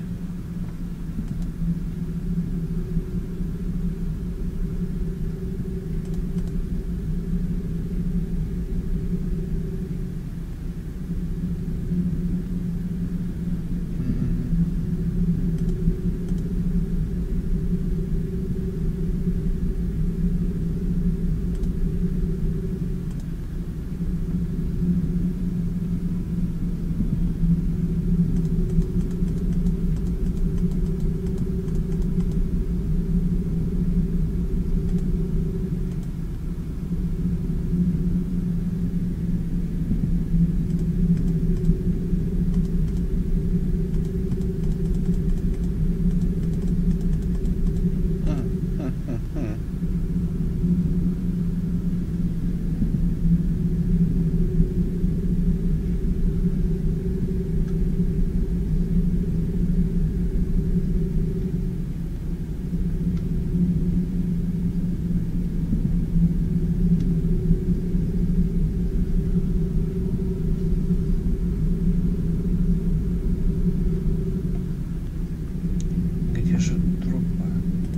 Где же труба?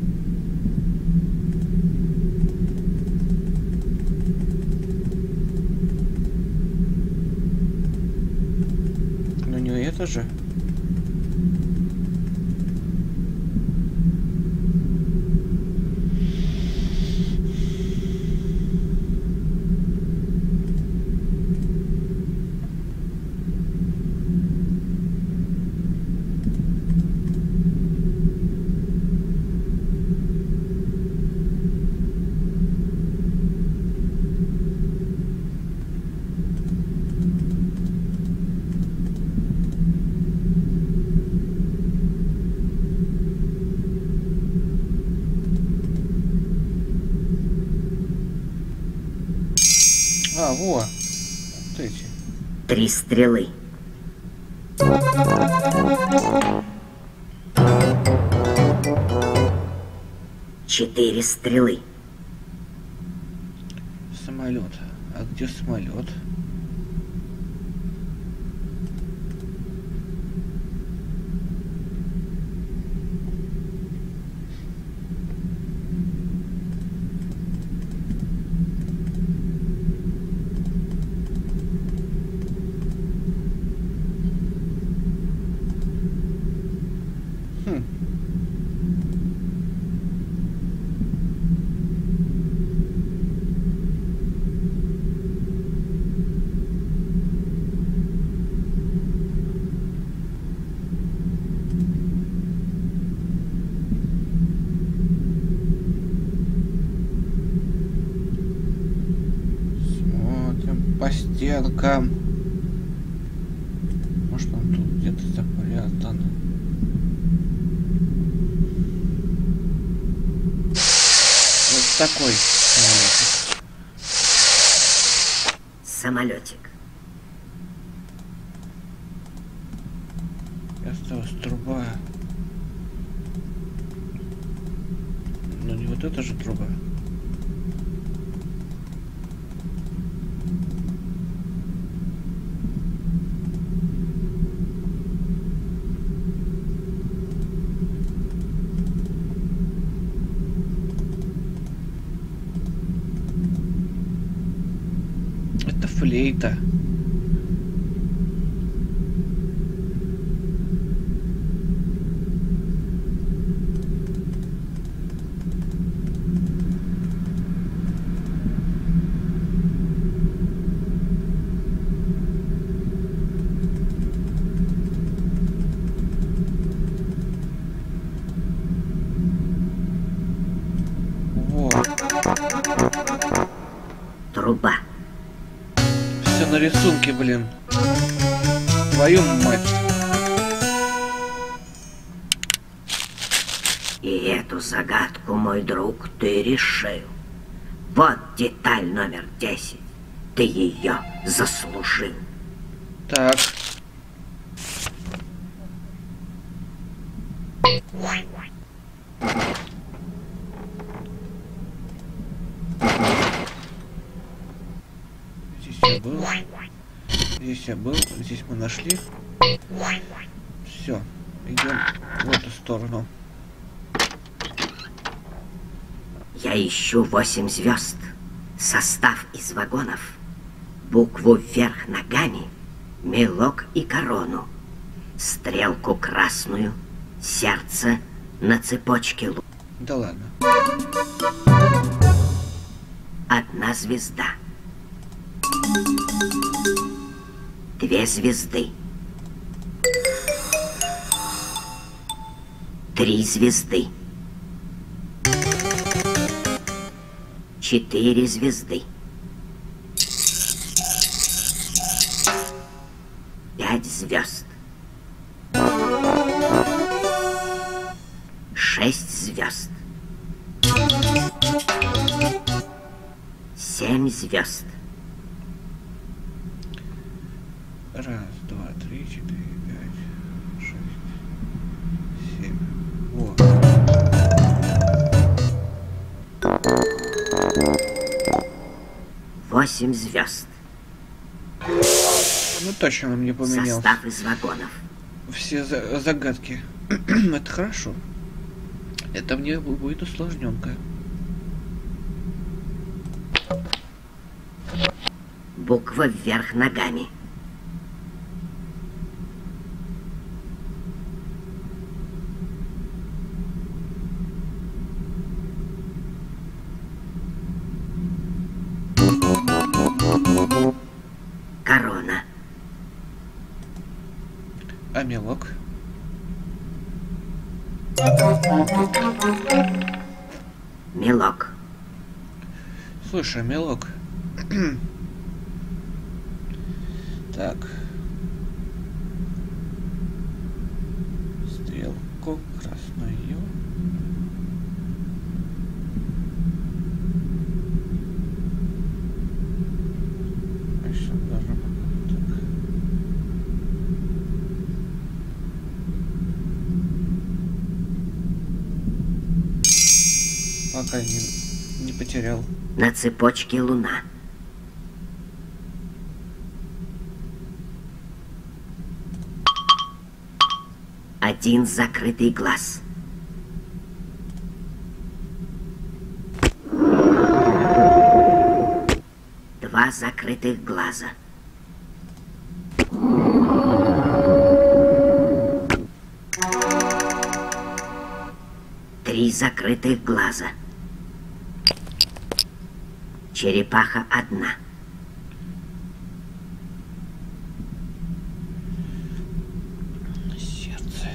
Ну не это же. А, во, вот эти. Три стрелы. Четыре стрелы. Самолет. А где самолет? Хм. Смотрим по стенкам. Может, он тут где-то запрятан. Вот такой самолет. самолетик. И осталась труба. Но не вот эта же труба. Это флейта. Труба. Все на рисунке, блин. Твою мать. И эту загадку, мой друг, ты решил. Вот деталь номер десять. Ты ее заслужил. Так. Здесь я был. Здесь я был. Здесь мы нашли. Все. Идем в эту сторону. Я ищу восемь звезд. Состав из вагонов. Букву вверх ногами. Мелок и корону. Стрелку красную. Сердце на цепочке лу. Да ладно. Одна звезда. Две звезды. Три звезды. Четыре звезды. Пять звезд. Шесть звезд. Семь звезд. Раз, два, три, четыре, пять, шесть, семь. Вот. Восемь звезд. Ну точно он мне поменял. Состав из вагонов. Все за загадки. Это хорошо. Это мне будет усложненка. Буква вверх ногами. Корона. А мелок? Мелок. Слушай, мелок. Так. Стрелку красную. А сейчас должно быть так. Пока не, не потерял. На цепочке луна. Один закрытый глаз. Два закрытых глаза. Три закрытых глаза. Черепаха одна. Сердце.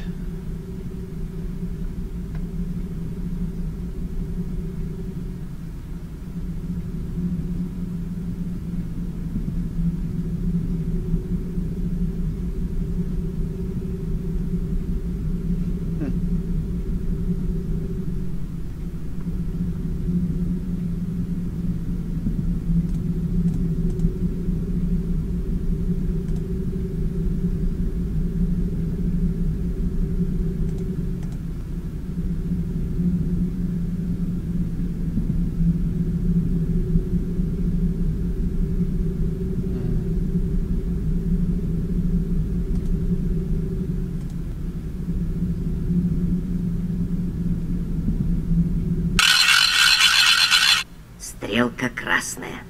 красное.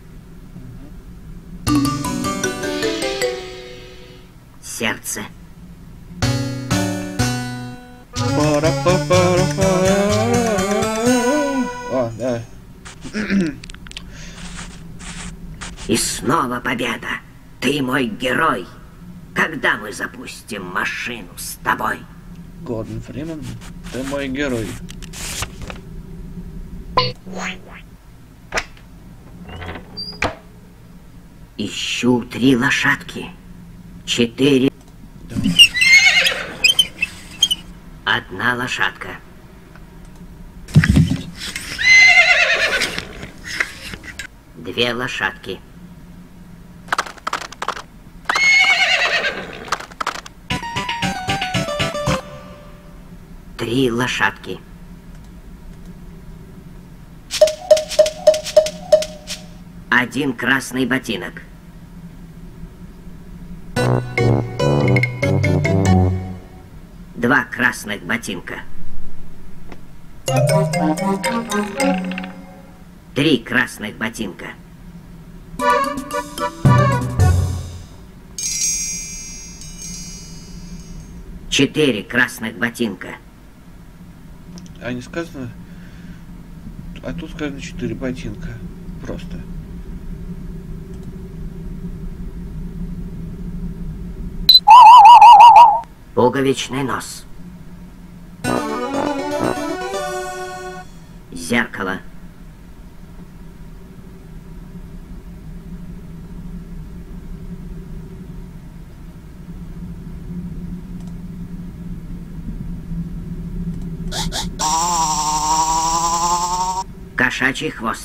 Сердце. О, да. И снова победа. Ты мой герой. Когда мы запустим машину с тобой? Гордон Фриман, ты мой герой. Ищу три лошадки. Четыре. Одна лошадка. Две лошадки. Три лошадки. Один красный ботинок. Два красных ботинка. Три красных ботинка. Четыре красных ботинка. А не сказано... А тут сказано четыре ботинка. Просто. Пуговичный нос. Зеркало. Кошачий хвост.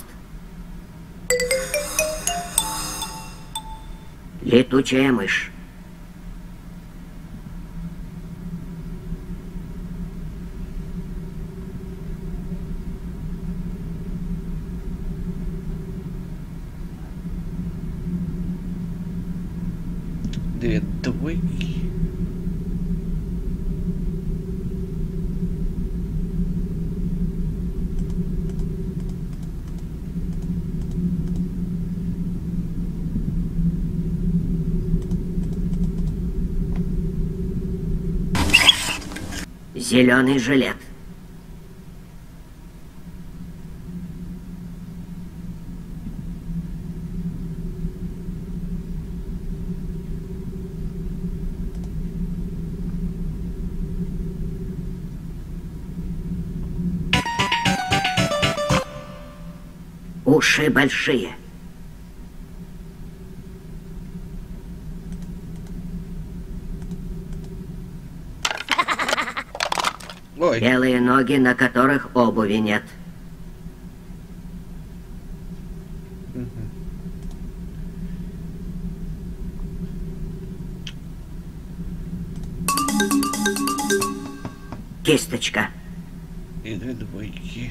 Летучая мышь. Две двойки. Зеленый жилет. Уши большие. Ой. Белые ноги, на которых обуви нет. Кисточка. И две двойки.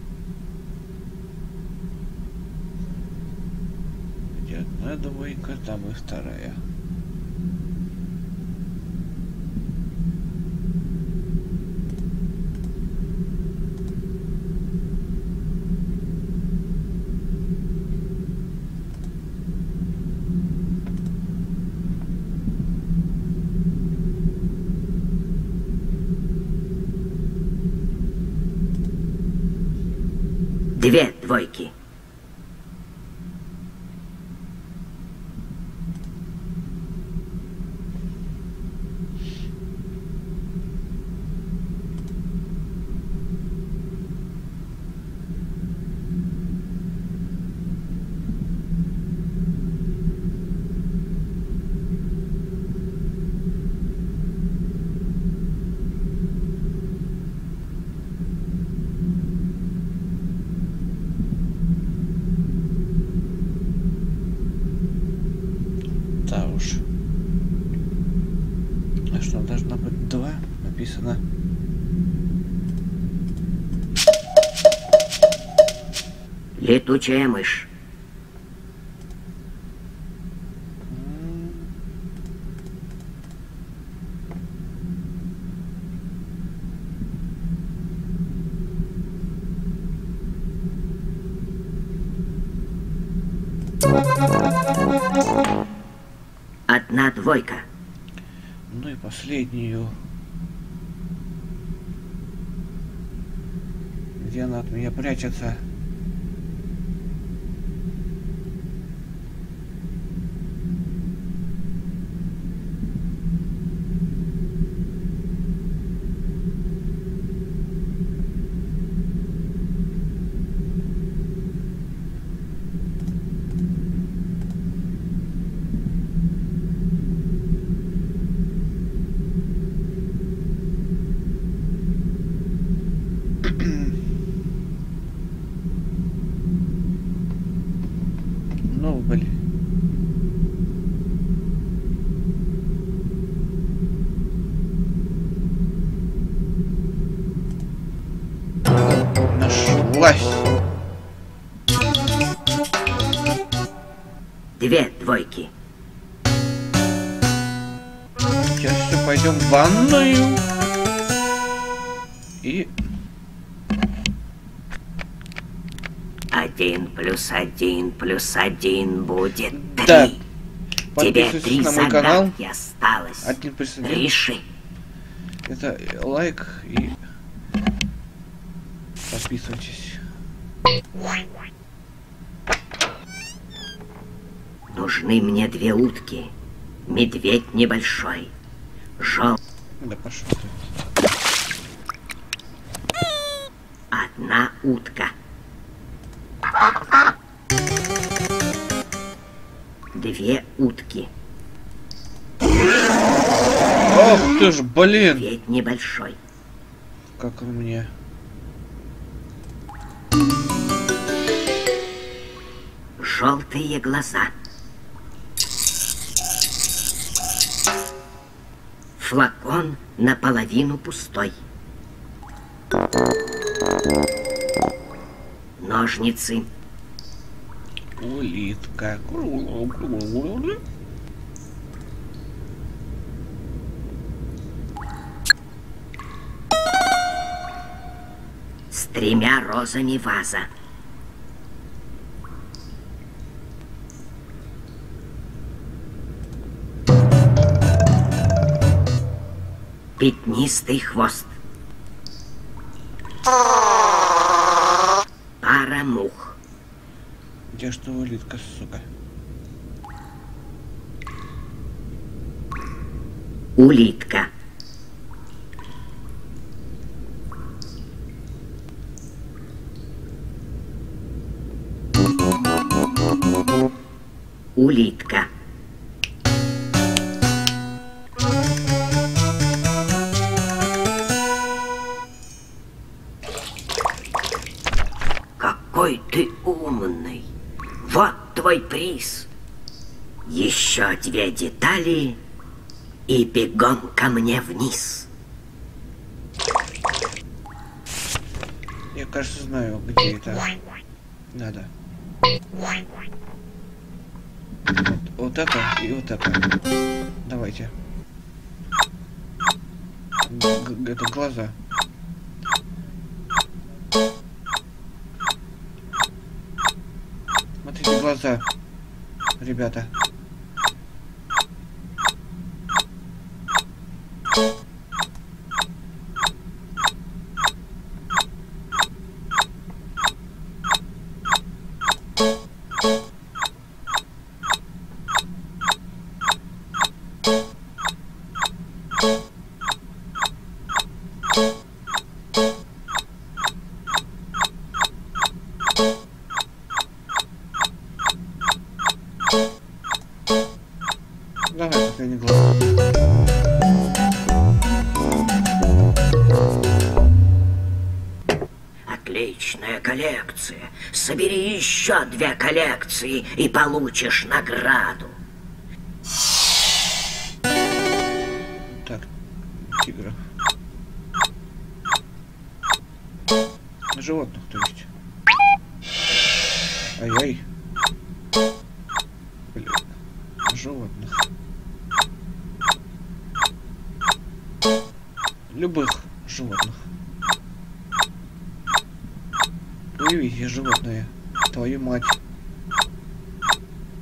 Где одна двойка, там и вторая. Две двойки. Да уж. А что, должно быть два? Написано. Летучая мышь. Одна двойка. Ну и последнюю. Где она от меня прячется? Ну, блин. Нашлась. Две двойки. Сейчас все пойдем в ванную. И Один плюс один плюс один будет три. Да. Тебе Подписывайтесь три на мой канал. загадки осталось. Один плюс один. Реши. Это лайк и подписывайтесь. Нужны мне две утки. Медведь небольшой. Жел... Да пошел ты. Одна утка. Две утки. Ох ты ж, блин! Медведь небольшой. Как он мне... Желтые глаза. Флакон наполовину пустой. Ножницы. Улитка. С тремя розами ваза. Пятнистый хвост. Пара мух. Где что улитка, сука? Улитка. Улитка. Какой ты умный. Вот твой приз. Еще две детали и бегом ко мне вниз. Я, кажется, знаю, где это надо. Вот, вот это и вот это. Давайте. Г это глаза. Смотрите глаза, ребята. Давай последний глаз. Отличная коллекция. Собери еще две коллекции и получишь награду. Так, тигров. Животных, то есть. Ай-ай. Блин. Животных. Любых животных. Появись, животное. Твою мать.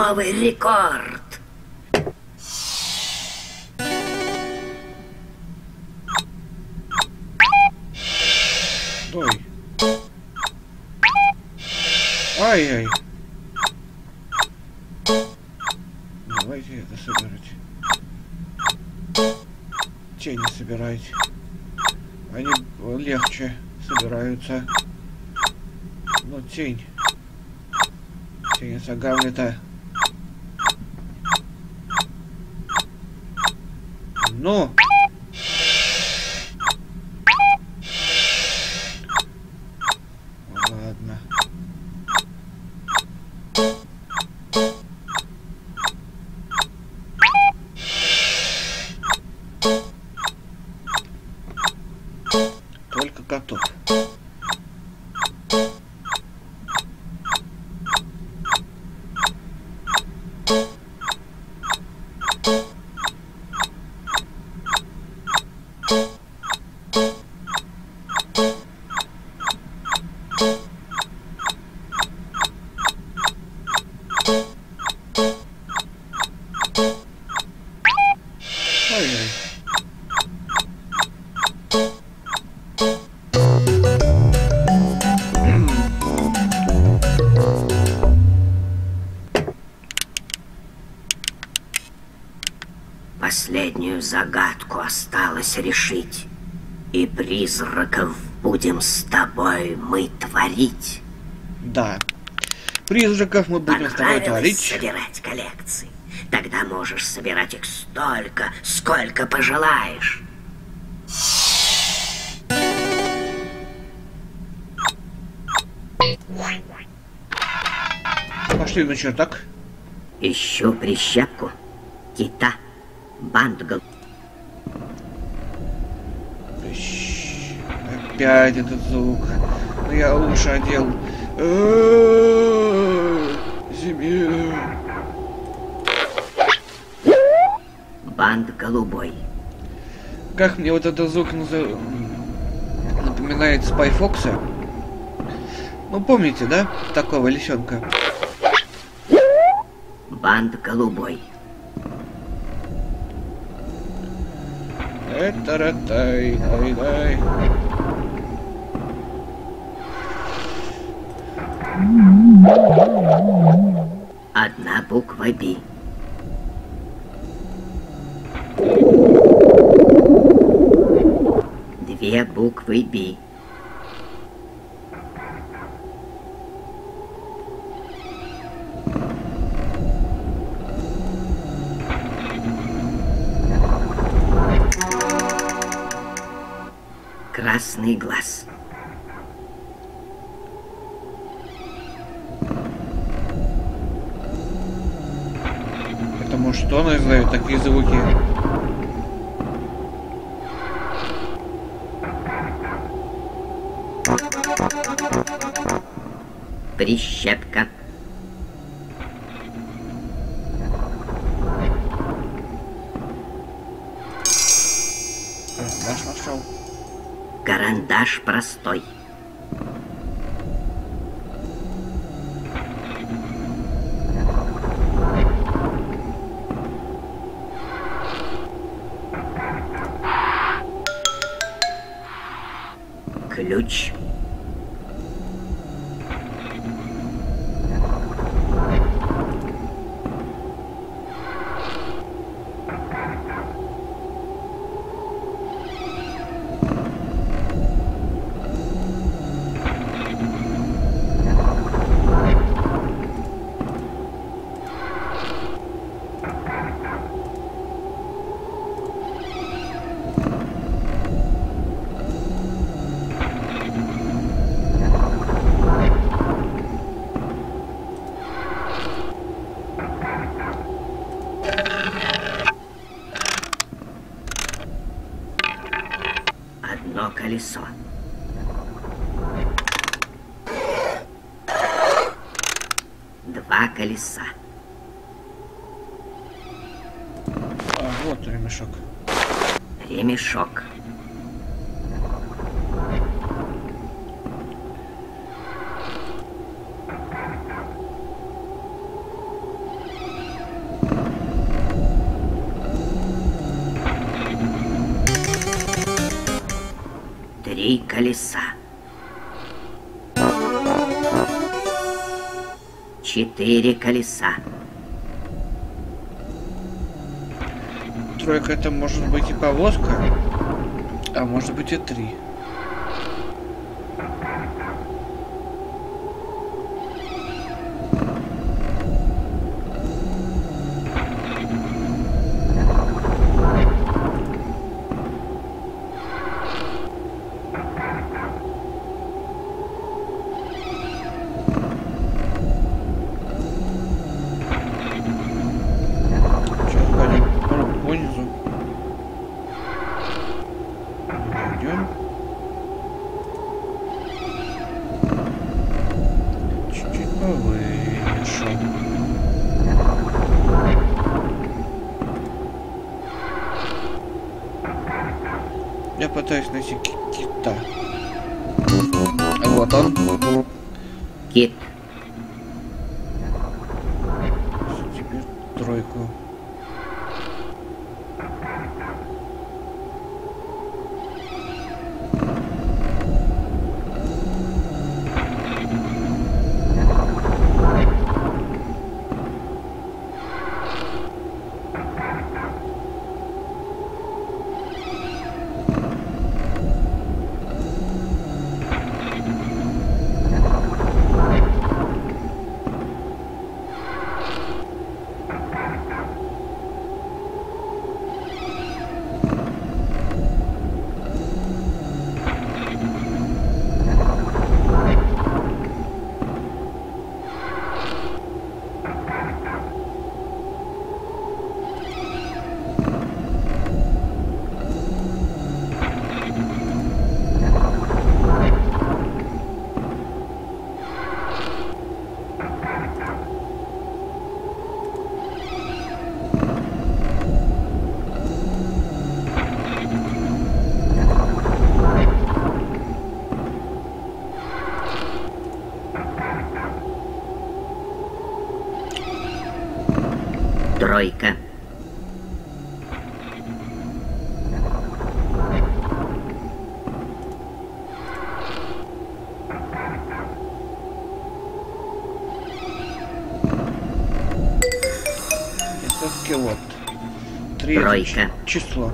новый рекорд. Ой. Ай-яй. Давайте это собирать. Тени собирайте. Они легче собираются. Ну, тень. Тень загавлит-то. Ну. Ладно. Только готов. Ой-ой. Последнюю загадку осталось решить, и призраков будем с тобой мы творить. Да. Призраков мы будем с тобой Понравилось творить. собирать коллекции? Тогда можешь собирать их столько, сколько пожелаешь. Пошли на чердак. Ищу прищепку, кита, бандгл. Ищ, опять этот звук. Ну я лучше одел. Зиме. Бант голубой. Как мне вот этот звук назов... напоминает Спай Фокса. Ну помните, да? Такого лисенка. Бант голубой. Это ратай, дай, дай. Одна буква Би. Две буквы Би. Красный глаз. Это может что она издает такие звуки? Прищепка. Наш нашел. Карандаш простой. Ключ. Одно колесо. Два колеса. А, вот ремешок. Ремешок. Три колеса. Четыре колеса. Тройка это может быть и повозка, а может быть и три. Я пытаюсь найти кита. Вот он. Кит. Теперь тройку. Тройка. Это килот. Три Тройка. Число.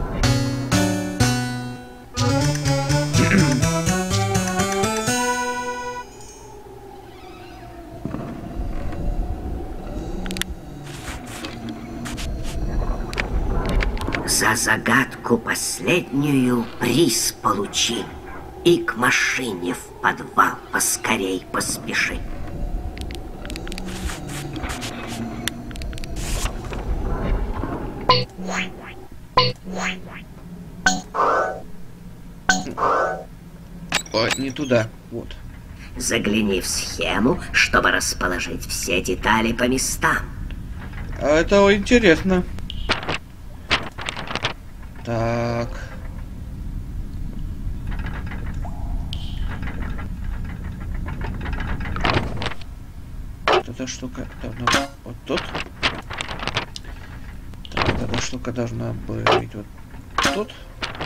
За загадку последнюю приз получи. И к машине в подвал поскорей поспеши. О, не туда. Вот. Загляни в схему, чтобы расположить все детали по местам. А это интересно. Так. Вот эта штука должна быть вот тут. Так, вот эта штука должна быть вот тут.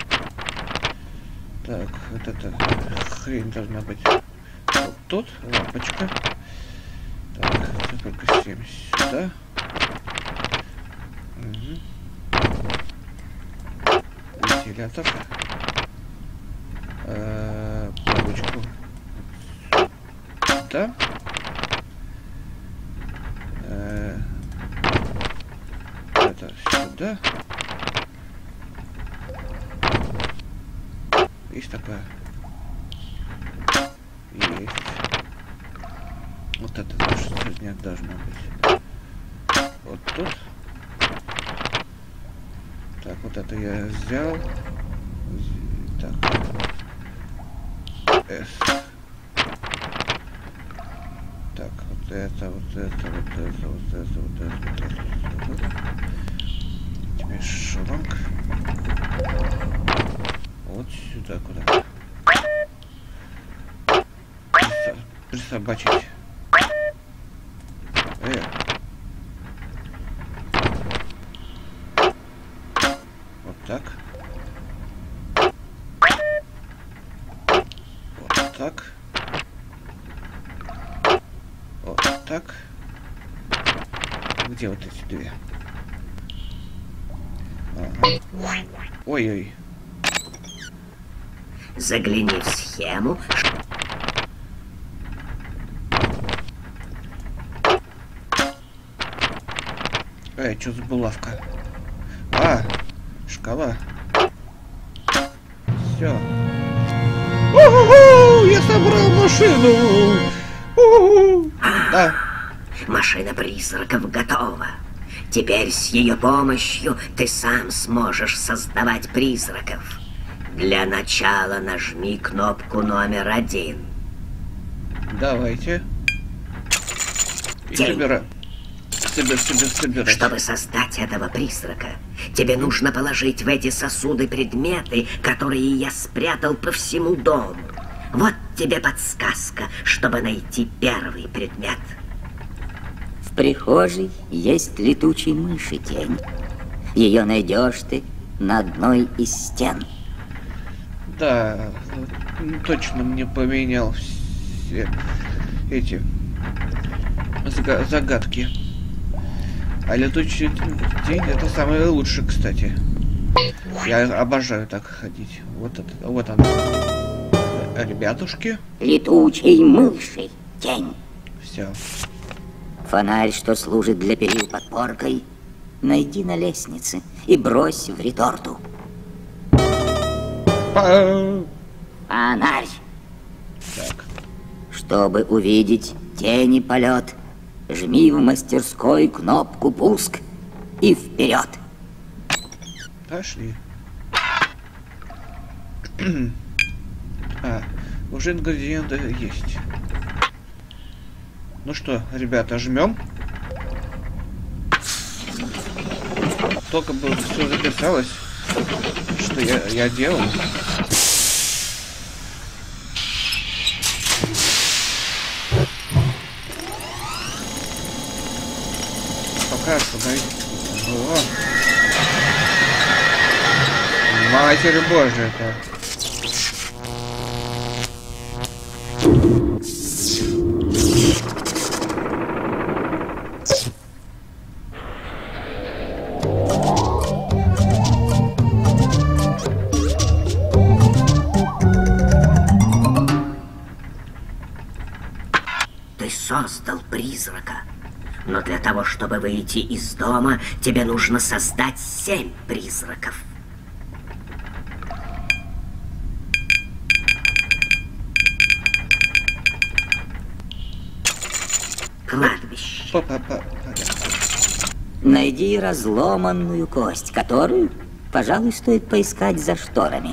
Так, вот эта хрень должна быть вот тут. Лампочка. Так, циферка семь сюда. Угу. Вентилятор. Э, ручку сюда. Э, это сюда. Есть такая. Есть. Вот это точно должна быть. Вот тут. Так, вот это я взял. Так. S. Так, вот это, вот это, вот это, вот это, вот это, вот это, вот это. Теперь шланг. Вот сюда куда. Присо... Присобачить. Э. Вот так. так. Вот так. Где вот эти две? Ага. Ой-ой. Загляни в схему. Эй, что за булавка? А, шкала. Все. Я собрал машину. У-у-у. Да. Машина призраков готова. Теперь с ее помощью ты сам сможешь создавать призраков. Для начала нажми кнопку номер один. Давайте. И Тень. собира... Собир, собир, собирать. Чтобы создать этого призрака, тебе нужно положить в эти сосуды предметы, которые я спрятал по всему дому. Вот тебе подсказка, чтобы найти первый предмет. В прихожей есть летучий мыши тень. Ее найдешь ты на одной из стен. Да, точно мне поменял все эти зага- загадки. А летучий день это самое лучшее, кстати. Я обожаю так ходить. Вот это, вот она. Ребятушки. Летучей мыши тень. Все. Фонарь, что служит для перил подпоркой, найди на лестнице и брось в реторту. Па- Фонарь. Так. Чтобы увидеть тени полет, жми в мастерской кнопку пуск и вперед. Пошли. А, уже ингредиенты есть. Ну что, ребята, жмем. Только бы все записалось, что я, я делал. Пока что, да. О. Матерь Божия-то. Ты создал призрака. Но для того, чтобы выйти из дома, тебе нужно создать семь призраков. Кладбище. Па-па-па. Найди разломанную кость, которую, пожалуй, стоит поискать за шторами.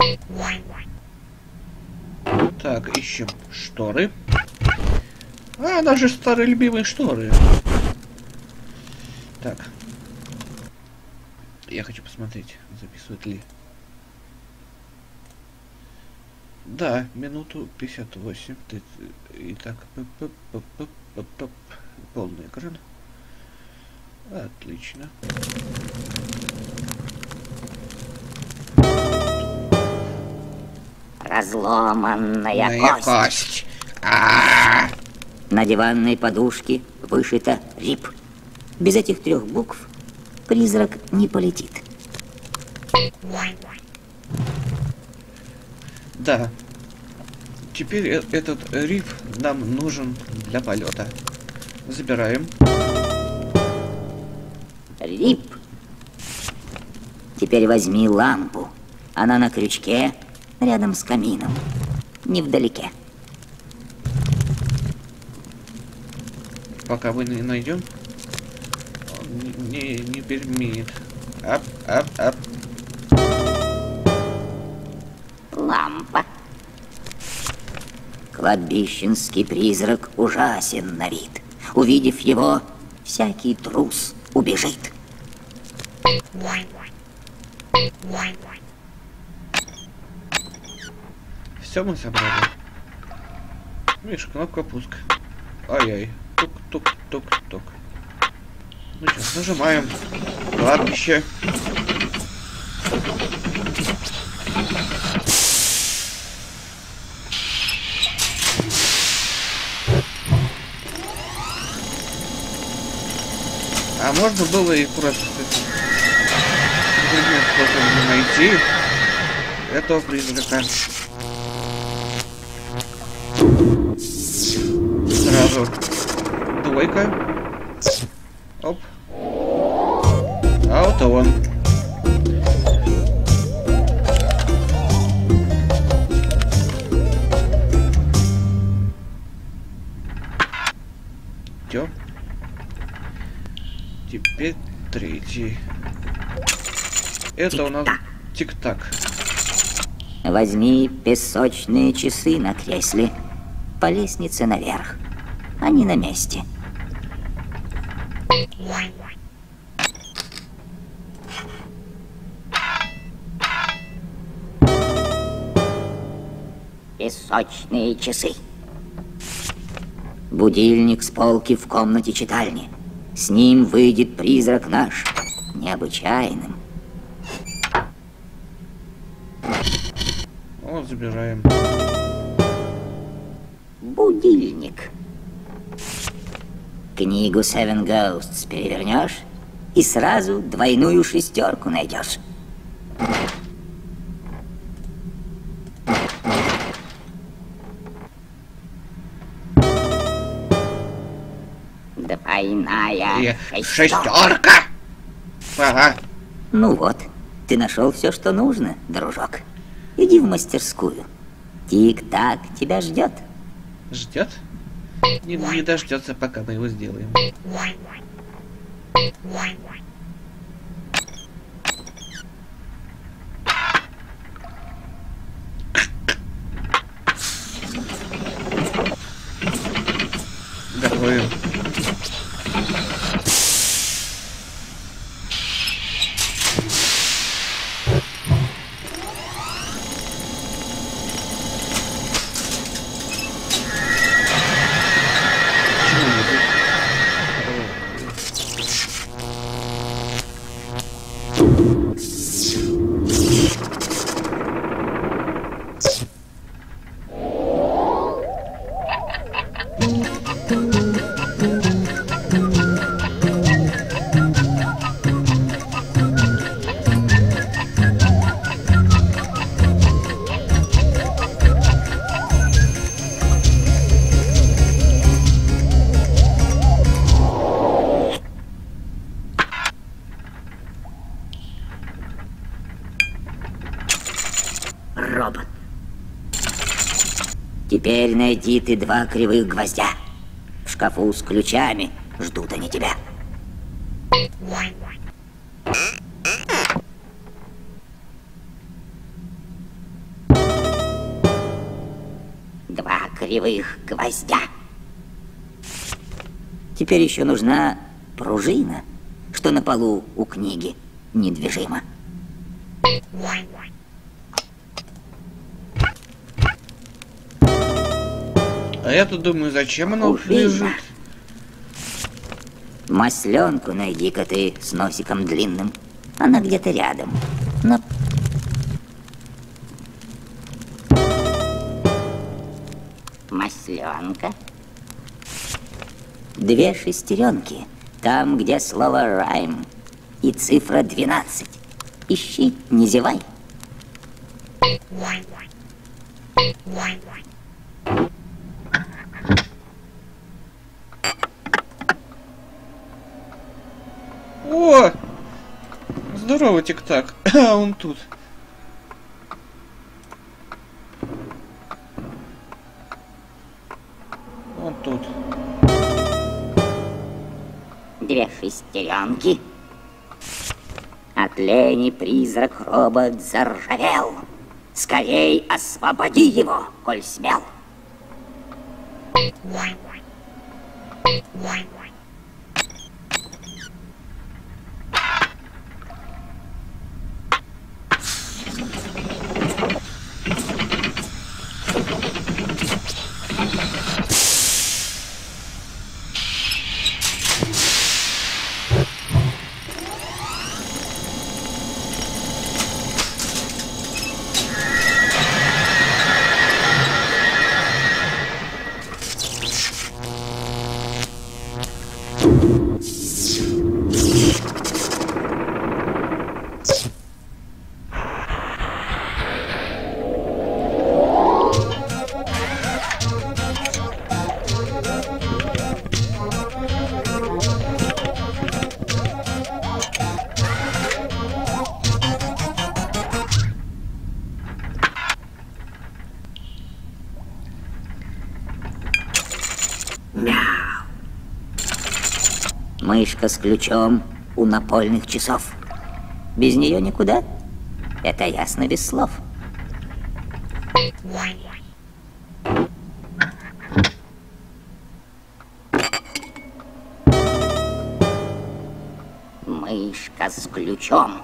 Так, ищем шторы. А, наши старые любимые шторы. Так. Я хочу посмотреть, записывает ли. Да, минуту пятьдесят восемь. Итак, полный экран. Отлично. Разломанная Моя кость. кость. А-а-а. На диванной подушке вышито рип. Без этих трех букв призрак не полетит. Да. Теперь э- этот риф нам нужен для полета. Забираем. Рип. Теперь возьми лампу. Она на крючке, рядом с камином. Невдалеке. Пока вы не найдем, он не, не переменит. Ап, ап, ап. Лампа. Кладбищенский призрак ужасен на вид. Увидев его, всякий трус убежит. Все мы собрали. Видишь, кнопка пуск. Ай-яй. Тук-тук-тук-тук. Ну что, нажимаем. Кладбище. А можно было их просто другим способом найти этого призрака. Сразу двойка. Оп. А вот он. Чё? Теперь третий. Это у нас тик-так. Возьми песочные часы на кресле. По лестнице наверх. Они на месте. Песочные часы. Будильник с полки в комнате читальни. С ним выйдет призрак наш, необычайным. Вот, забираем. Будильник. Книгу Seven Ghosts перевернешь и сразу двойную шестерку найдешь. Двойная шестерка. Шестерка! Ага. Ну вот, ты нашел все, что нужно, дружок. Иди в мастерскую. Тик-так тебя ждет. Ждет? Не, не дождется, пока мы его сделаем. Готовим. Робот. Теперь найди ты два кривых гвоздя. В шкафу с ключами ждут они тебя. Два кривых гвоздя. Теперь еще нужна пружина, что на полу у книги недвижима. А я тут думаю, зачем оно лежит? Масленку найди-ка ты с носиком длинным. Она где-то рядом. Но... Масленка. Две шестеренки. Там, где слово райм и цифра двенадцать. Ищи, не зевай. О! Здорово, тик-так. А он тут. Он тут. Две шестеренки. От лени призрак-робот заржавел. Скорей освободи его, коль смел. Мышка с ключом у напольных часов. Без нее никуда. Это ясно без слов. Мышка с ключом.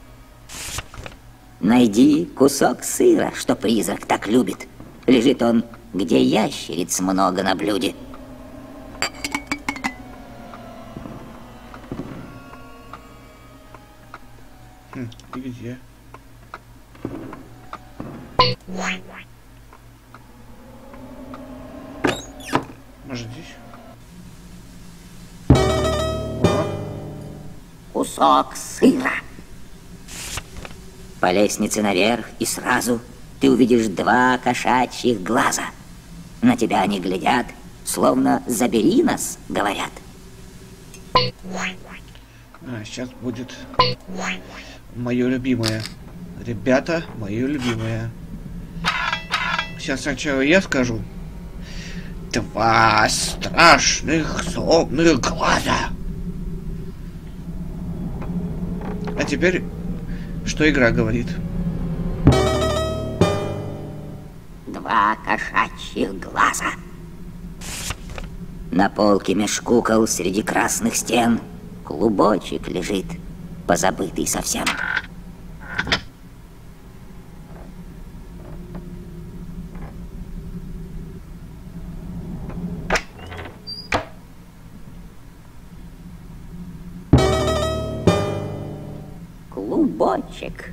Найди кусок сыра, что призрак так любит. Лежит он, где ящериц много на блюде. Хм, ты где? Может, здесь? О. Кусок сыра. По лестнице наверх, и сразу ты увидишь два кошачьих глаза. На тебя они глядят, словно «забери нас», говорят. А, сейчас будет мое любимое. Ребята, мое любимое. Сейчас сначала я скажу. Два страшных злобных глаза. А теперь, что игра говорит? Два кошачьих глаза. На полке меж кукол среди красных стен клубочек лежит, позабытый совсем. Клубочек.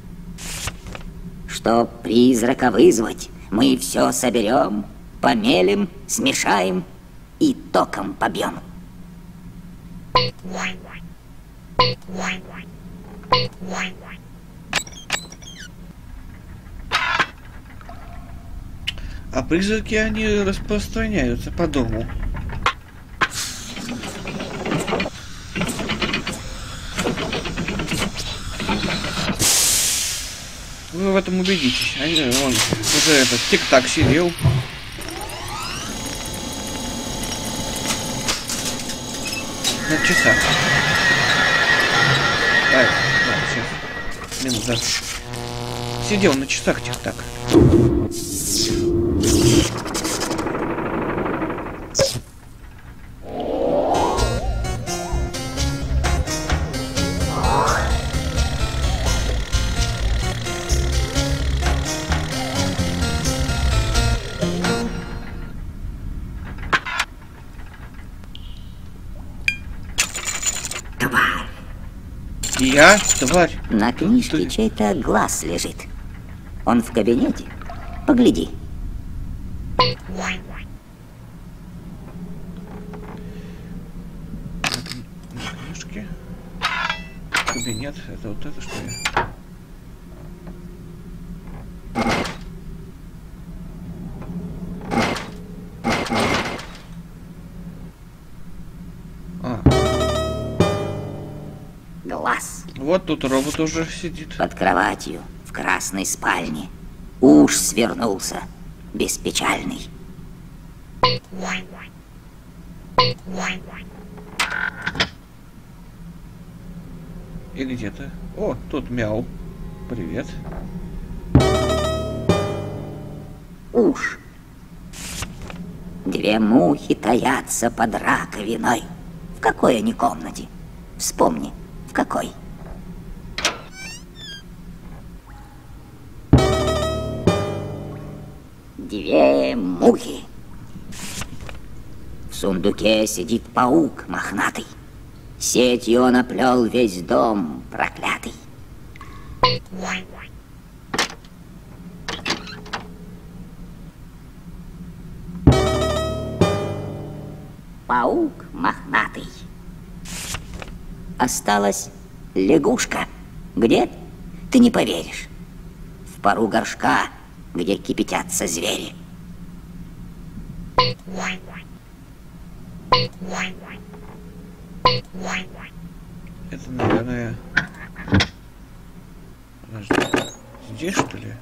Чтоб призрака вызвать, мы все соберем, помелим, смешаем и током побьем. А призраки, они распространяются по дому. Вы в этом убедитесь. Они, он уже этот тик-так сидел. На часах. Ай, ладно, сейчас. Минута. Сидел на часах тик-так. Я, тварь. На книжке Ты... чей-то глаз лежит. Он в кабинете. Погляди. На книжке. Кабинет. Это вот это, что ли? Глаз. Вот тут робот уже сидит. Под кроватью, в красной спальне. Уж свернулся, беспечальный. И где-то... О, тут мяу. Привет. Уж. Две мухи таятся под раковиной. В какой они комнате? Вспомни, в какой? Две мухи. В сундуке сидит паук мохнатый. Сетью он оплел весь дом проклятый. Паук мохнатый. Осталась лягушка. Где? Ты не поверишь. В пару горшка, где кипятятся звери. Это, наверное... Подожди. Здесь, что ли?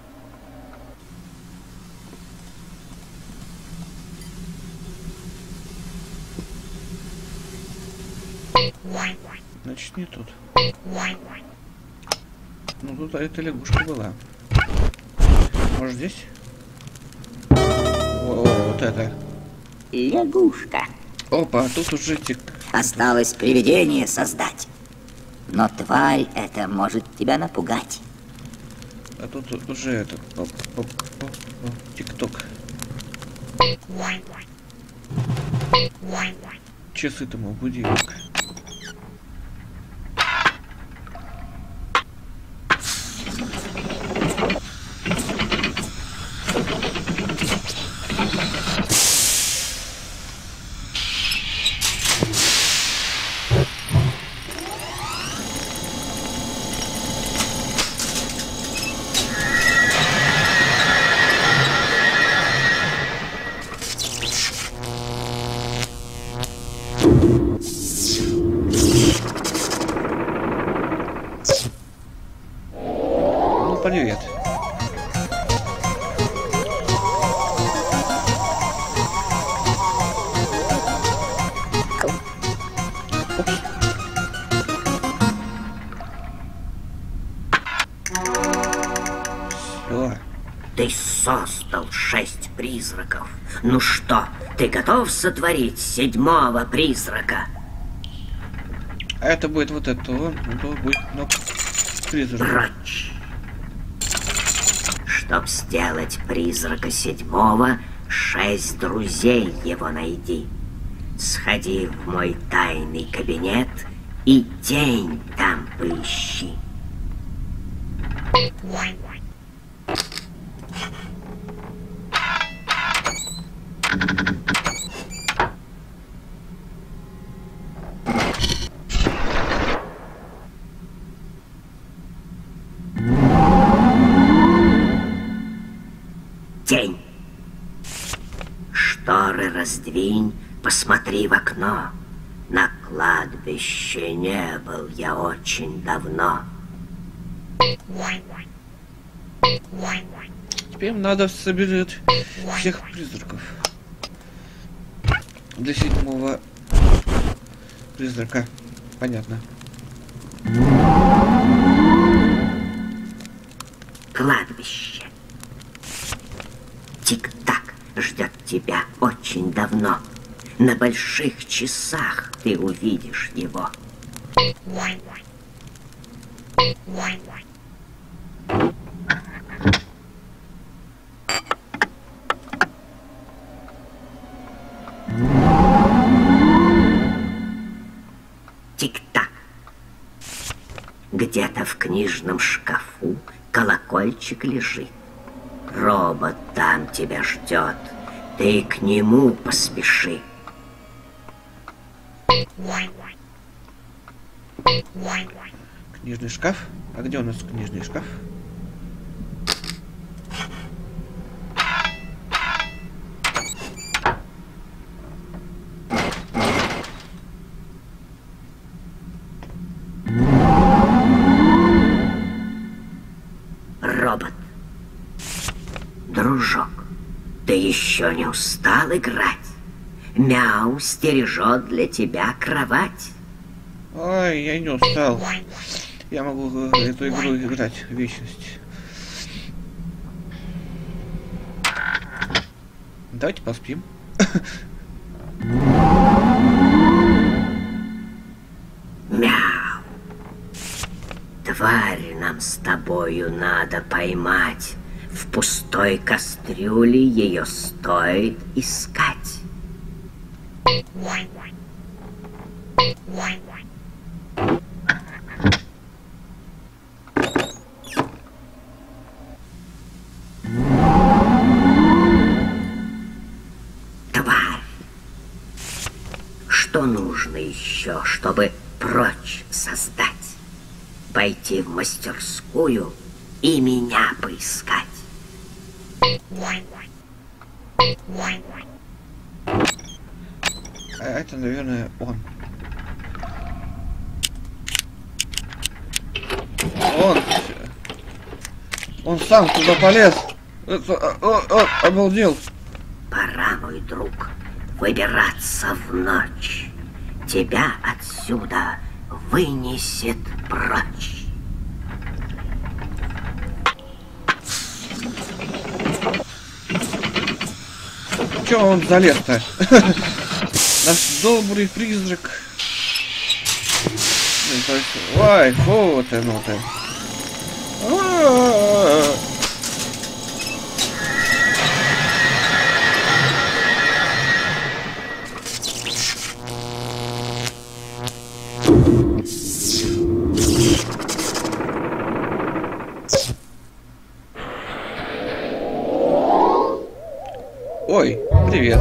Значит, не тут. Ну, тут эта лягушка была. Может, здесь? О, вот это. Лягушка. Опа, тут уже тик. Осталось привидение создать. Но тварь эта может тебя напугать. А тут уже это... Тик-ток. Часы тому будильник. Привет. Все. Ты создал шесть призраков. Ну что, ты готов сотворить седьмого призрака? А это будет вот это, он, он будет, ну, призрак. Прочь. Чтоб сделать призрака седьмого, шесть друзей его найди. Сходи в мой тайный кабинет и тень там поищи. Тень. Шторы раздвинь, посмотри в окно. На кладбище не был я очень давно. Теперь надо собирать всех призраков. Для седьмого призрака. Понятно. Кладбище. Тик-так ждет тебя очень давно. На больших часах ты увидишь его. Тик-так. Где-то в книжном шкафу колокольчик лежит. Робот там тебя ждет. Ты к нему поспеши. Книжный шкаф? А где у нас книжный шкаф? Робот. Дружок, ты еще не устал играть? Мяу стережет для тебя кровать. Ой, я не устал. Я могу эту игру играть в вечность. Давайте поспим. Мяу. Тварь нам с тобою надо поймать. В пустой кастрюле ее стоит искать. Тварь. Что нужно еще, чтобы прочь создать? пойти в мастерскую и меня поискать. А это, наверное, он. Он... Он сам туда полез. Это, о, о, обалдел. Пора, мой друг, выбираться в ночь. Тебя отсюда вынесет прочь. Чё он залез-то? Наш добрый призрак. Ой, вот оно-то. Ой, привет.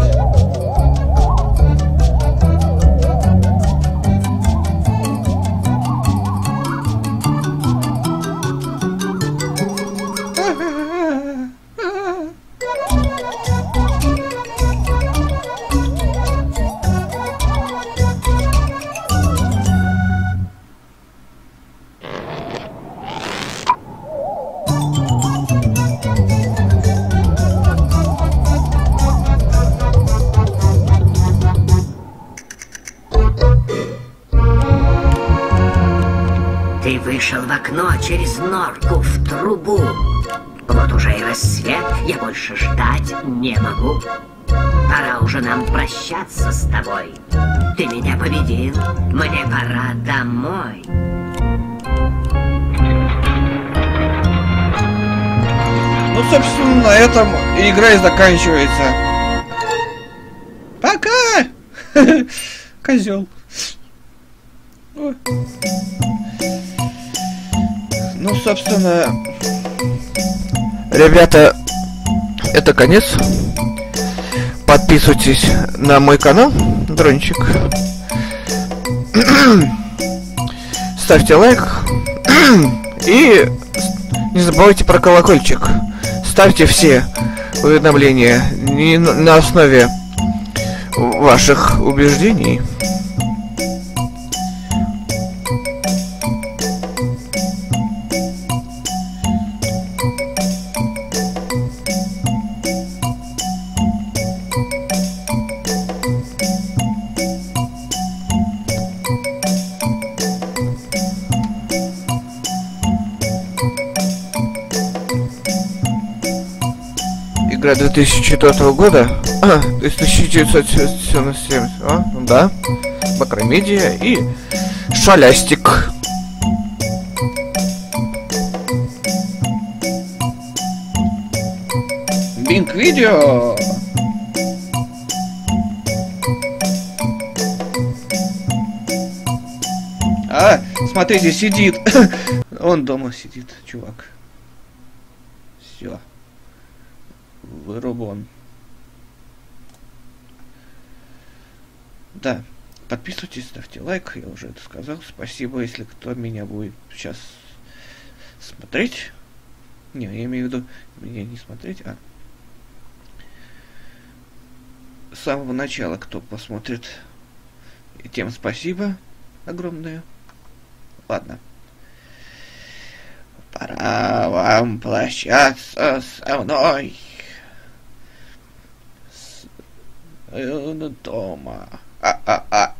Ты вышел в окно через норку в трубу. Вот уже и рассвет, я больше ждать не могу. Пора уже нам прощаться с тобой. Ты меня победил, мне пора домой. Ну, собственно, на этом игра и заканчивается. Пока! Козел. Ну, собственно... Ребята, это конец. Подписывайтесь на мой канал, Дрончик. Ставьте лайк. И не забывайте про колокольчик. Ставьте все уведомления не на основе ваших убеждений. Игра две тысячи четвёртого года, а, тысяча девятьсот семьдесят семь, а, ну да, Макромедиа и Шалястик. Бинг Видео. А, смотрите, сидит. Он дома сидит, чувак. Все. Вырубан. Да, подписывайтесь, ставьте лайк, я уже это сказал. Спасибо, если кто меня будет сейчас смотреть. Не, я имею в виду меня не смотреть, а с самого начала, кто посмотрит. И тем спасибо огромное. Ладно. Пора вам прощаться со мной. Дома. А-а-а.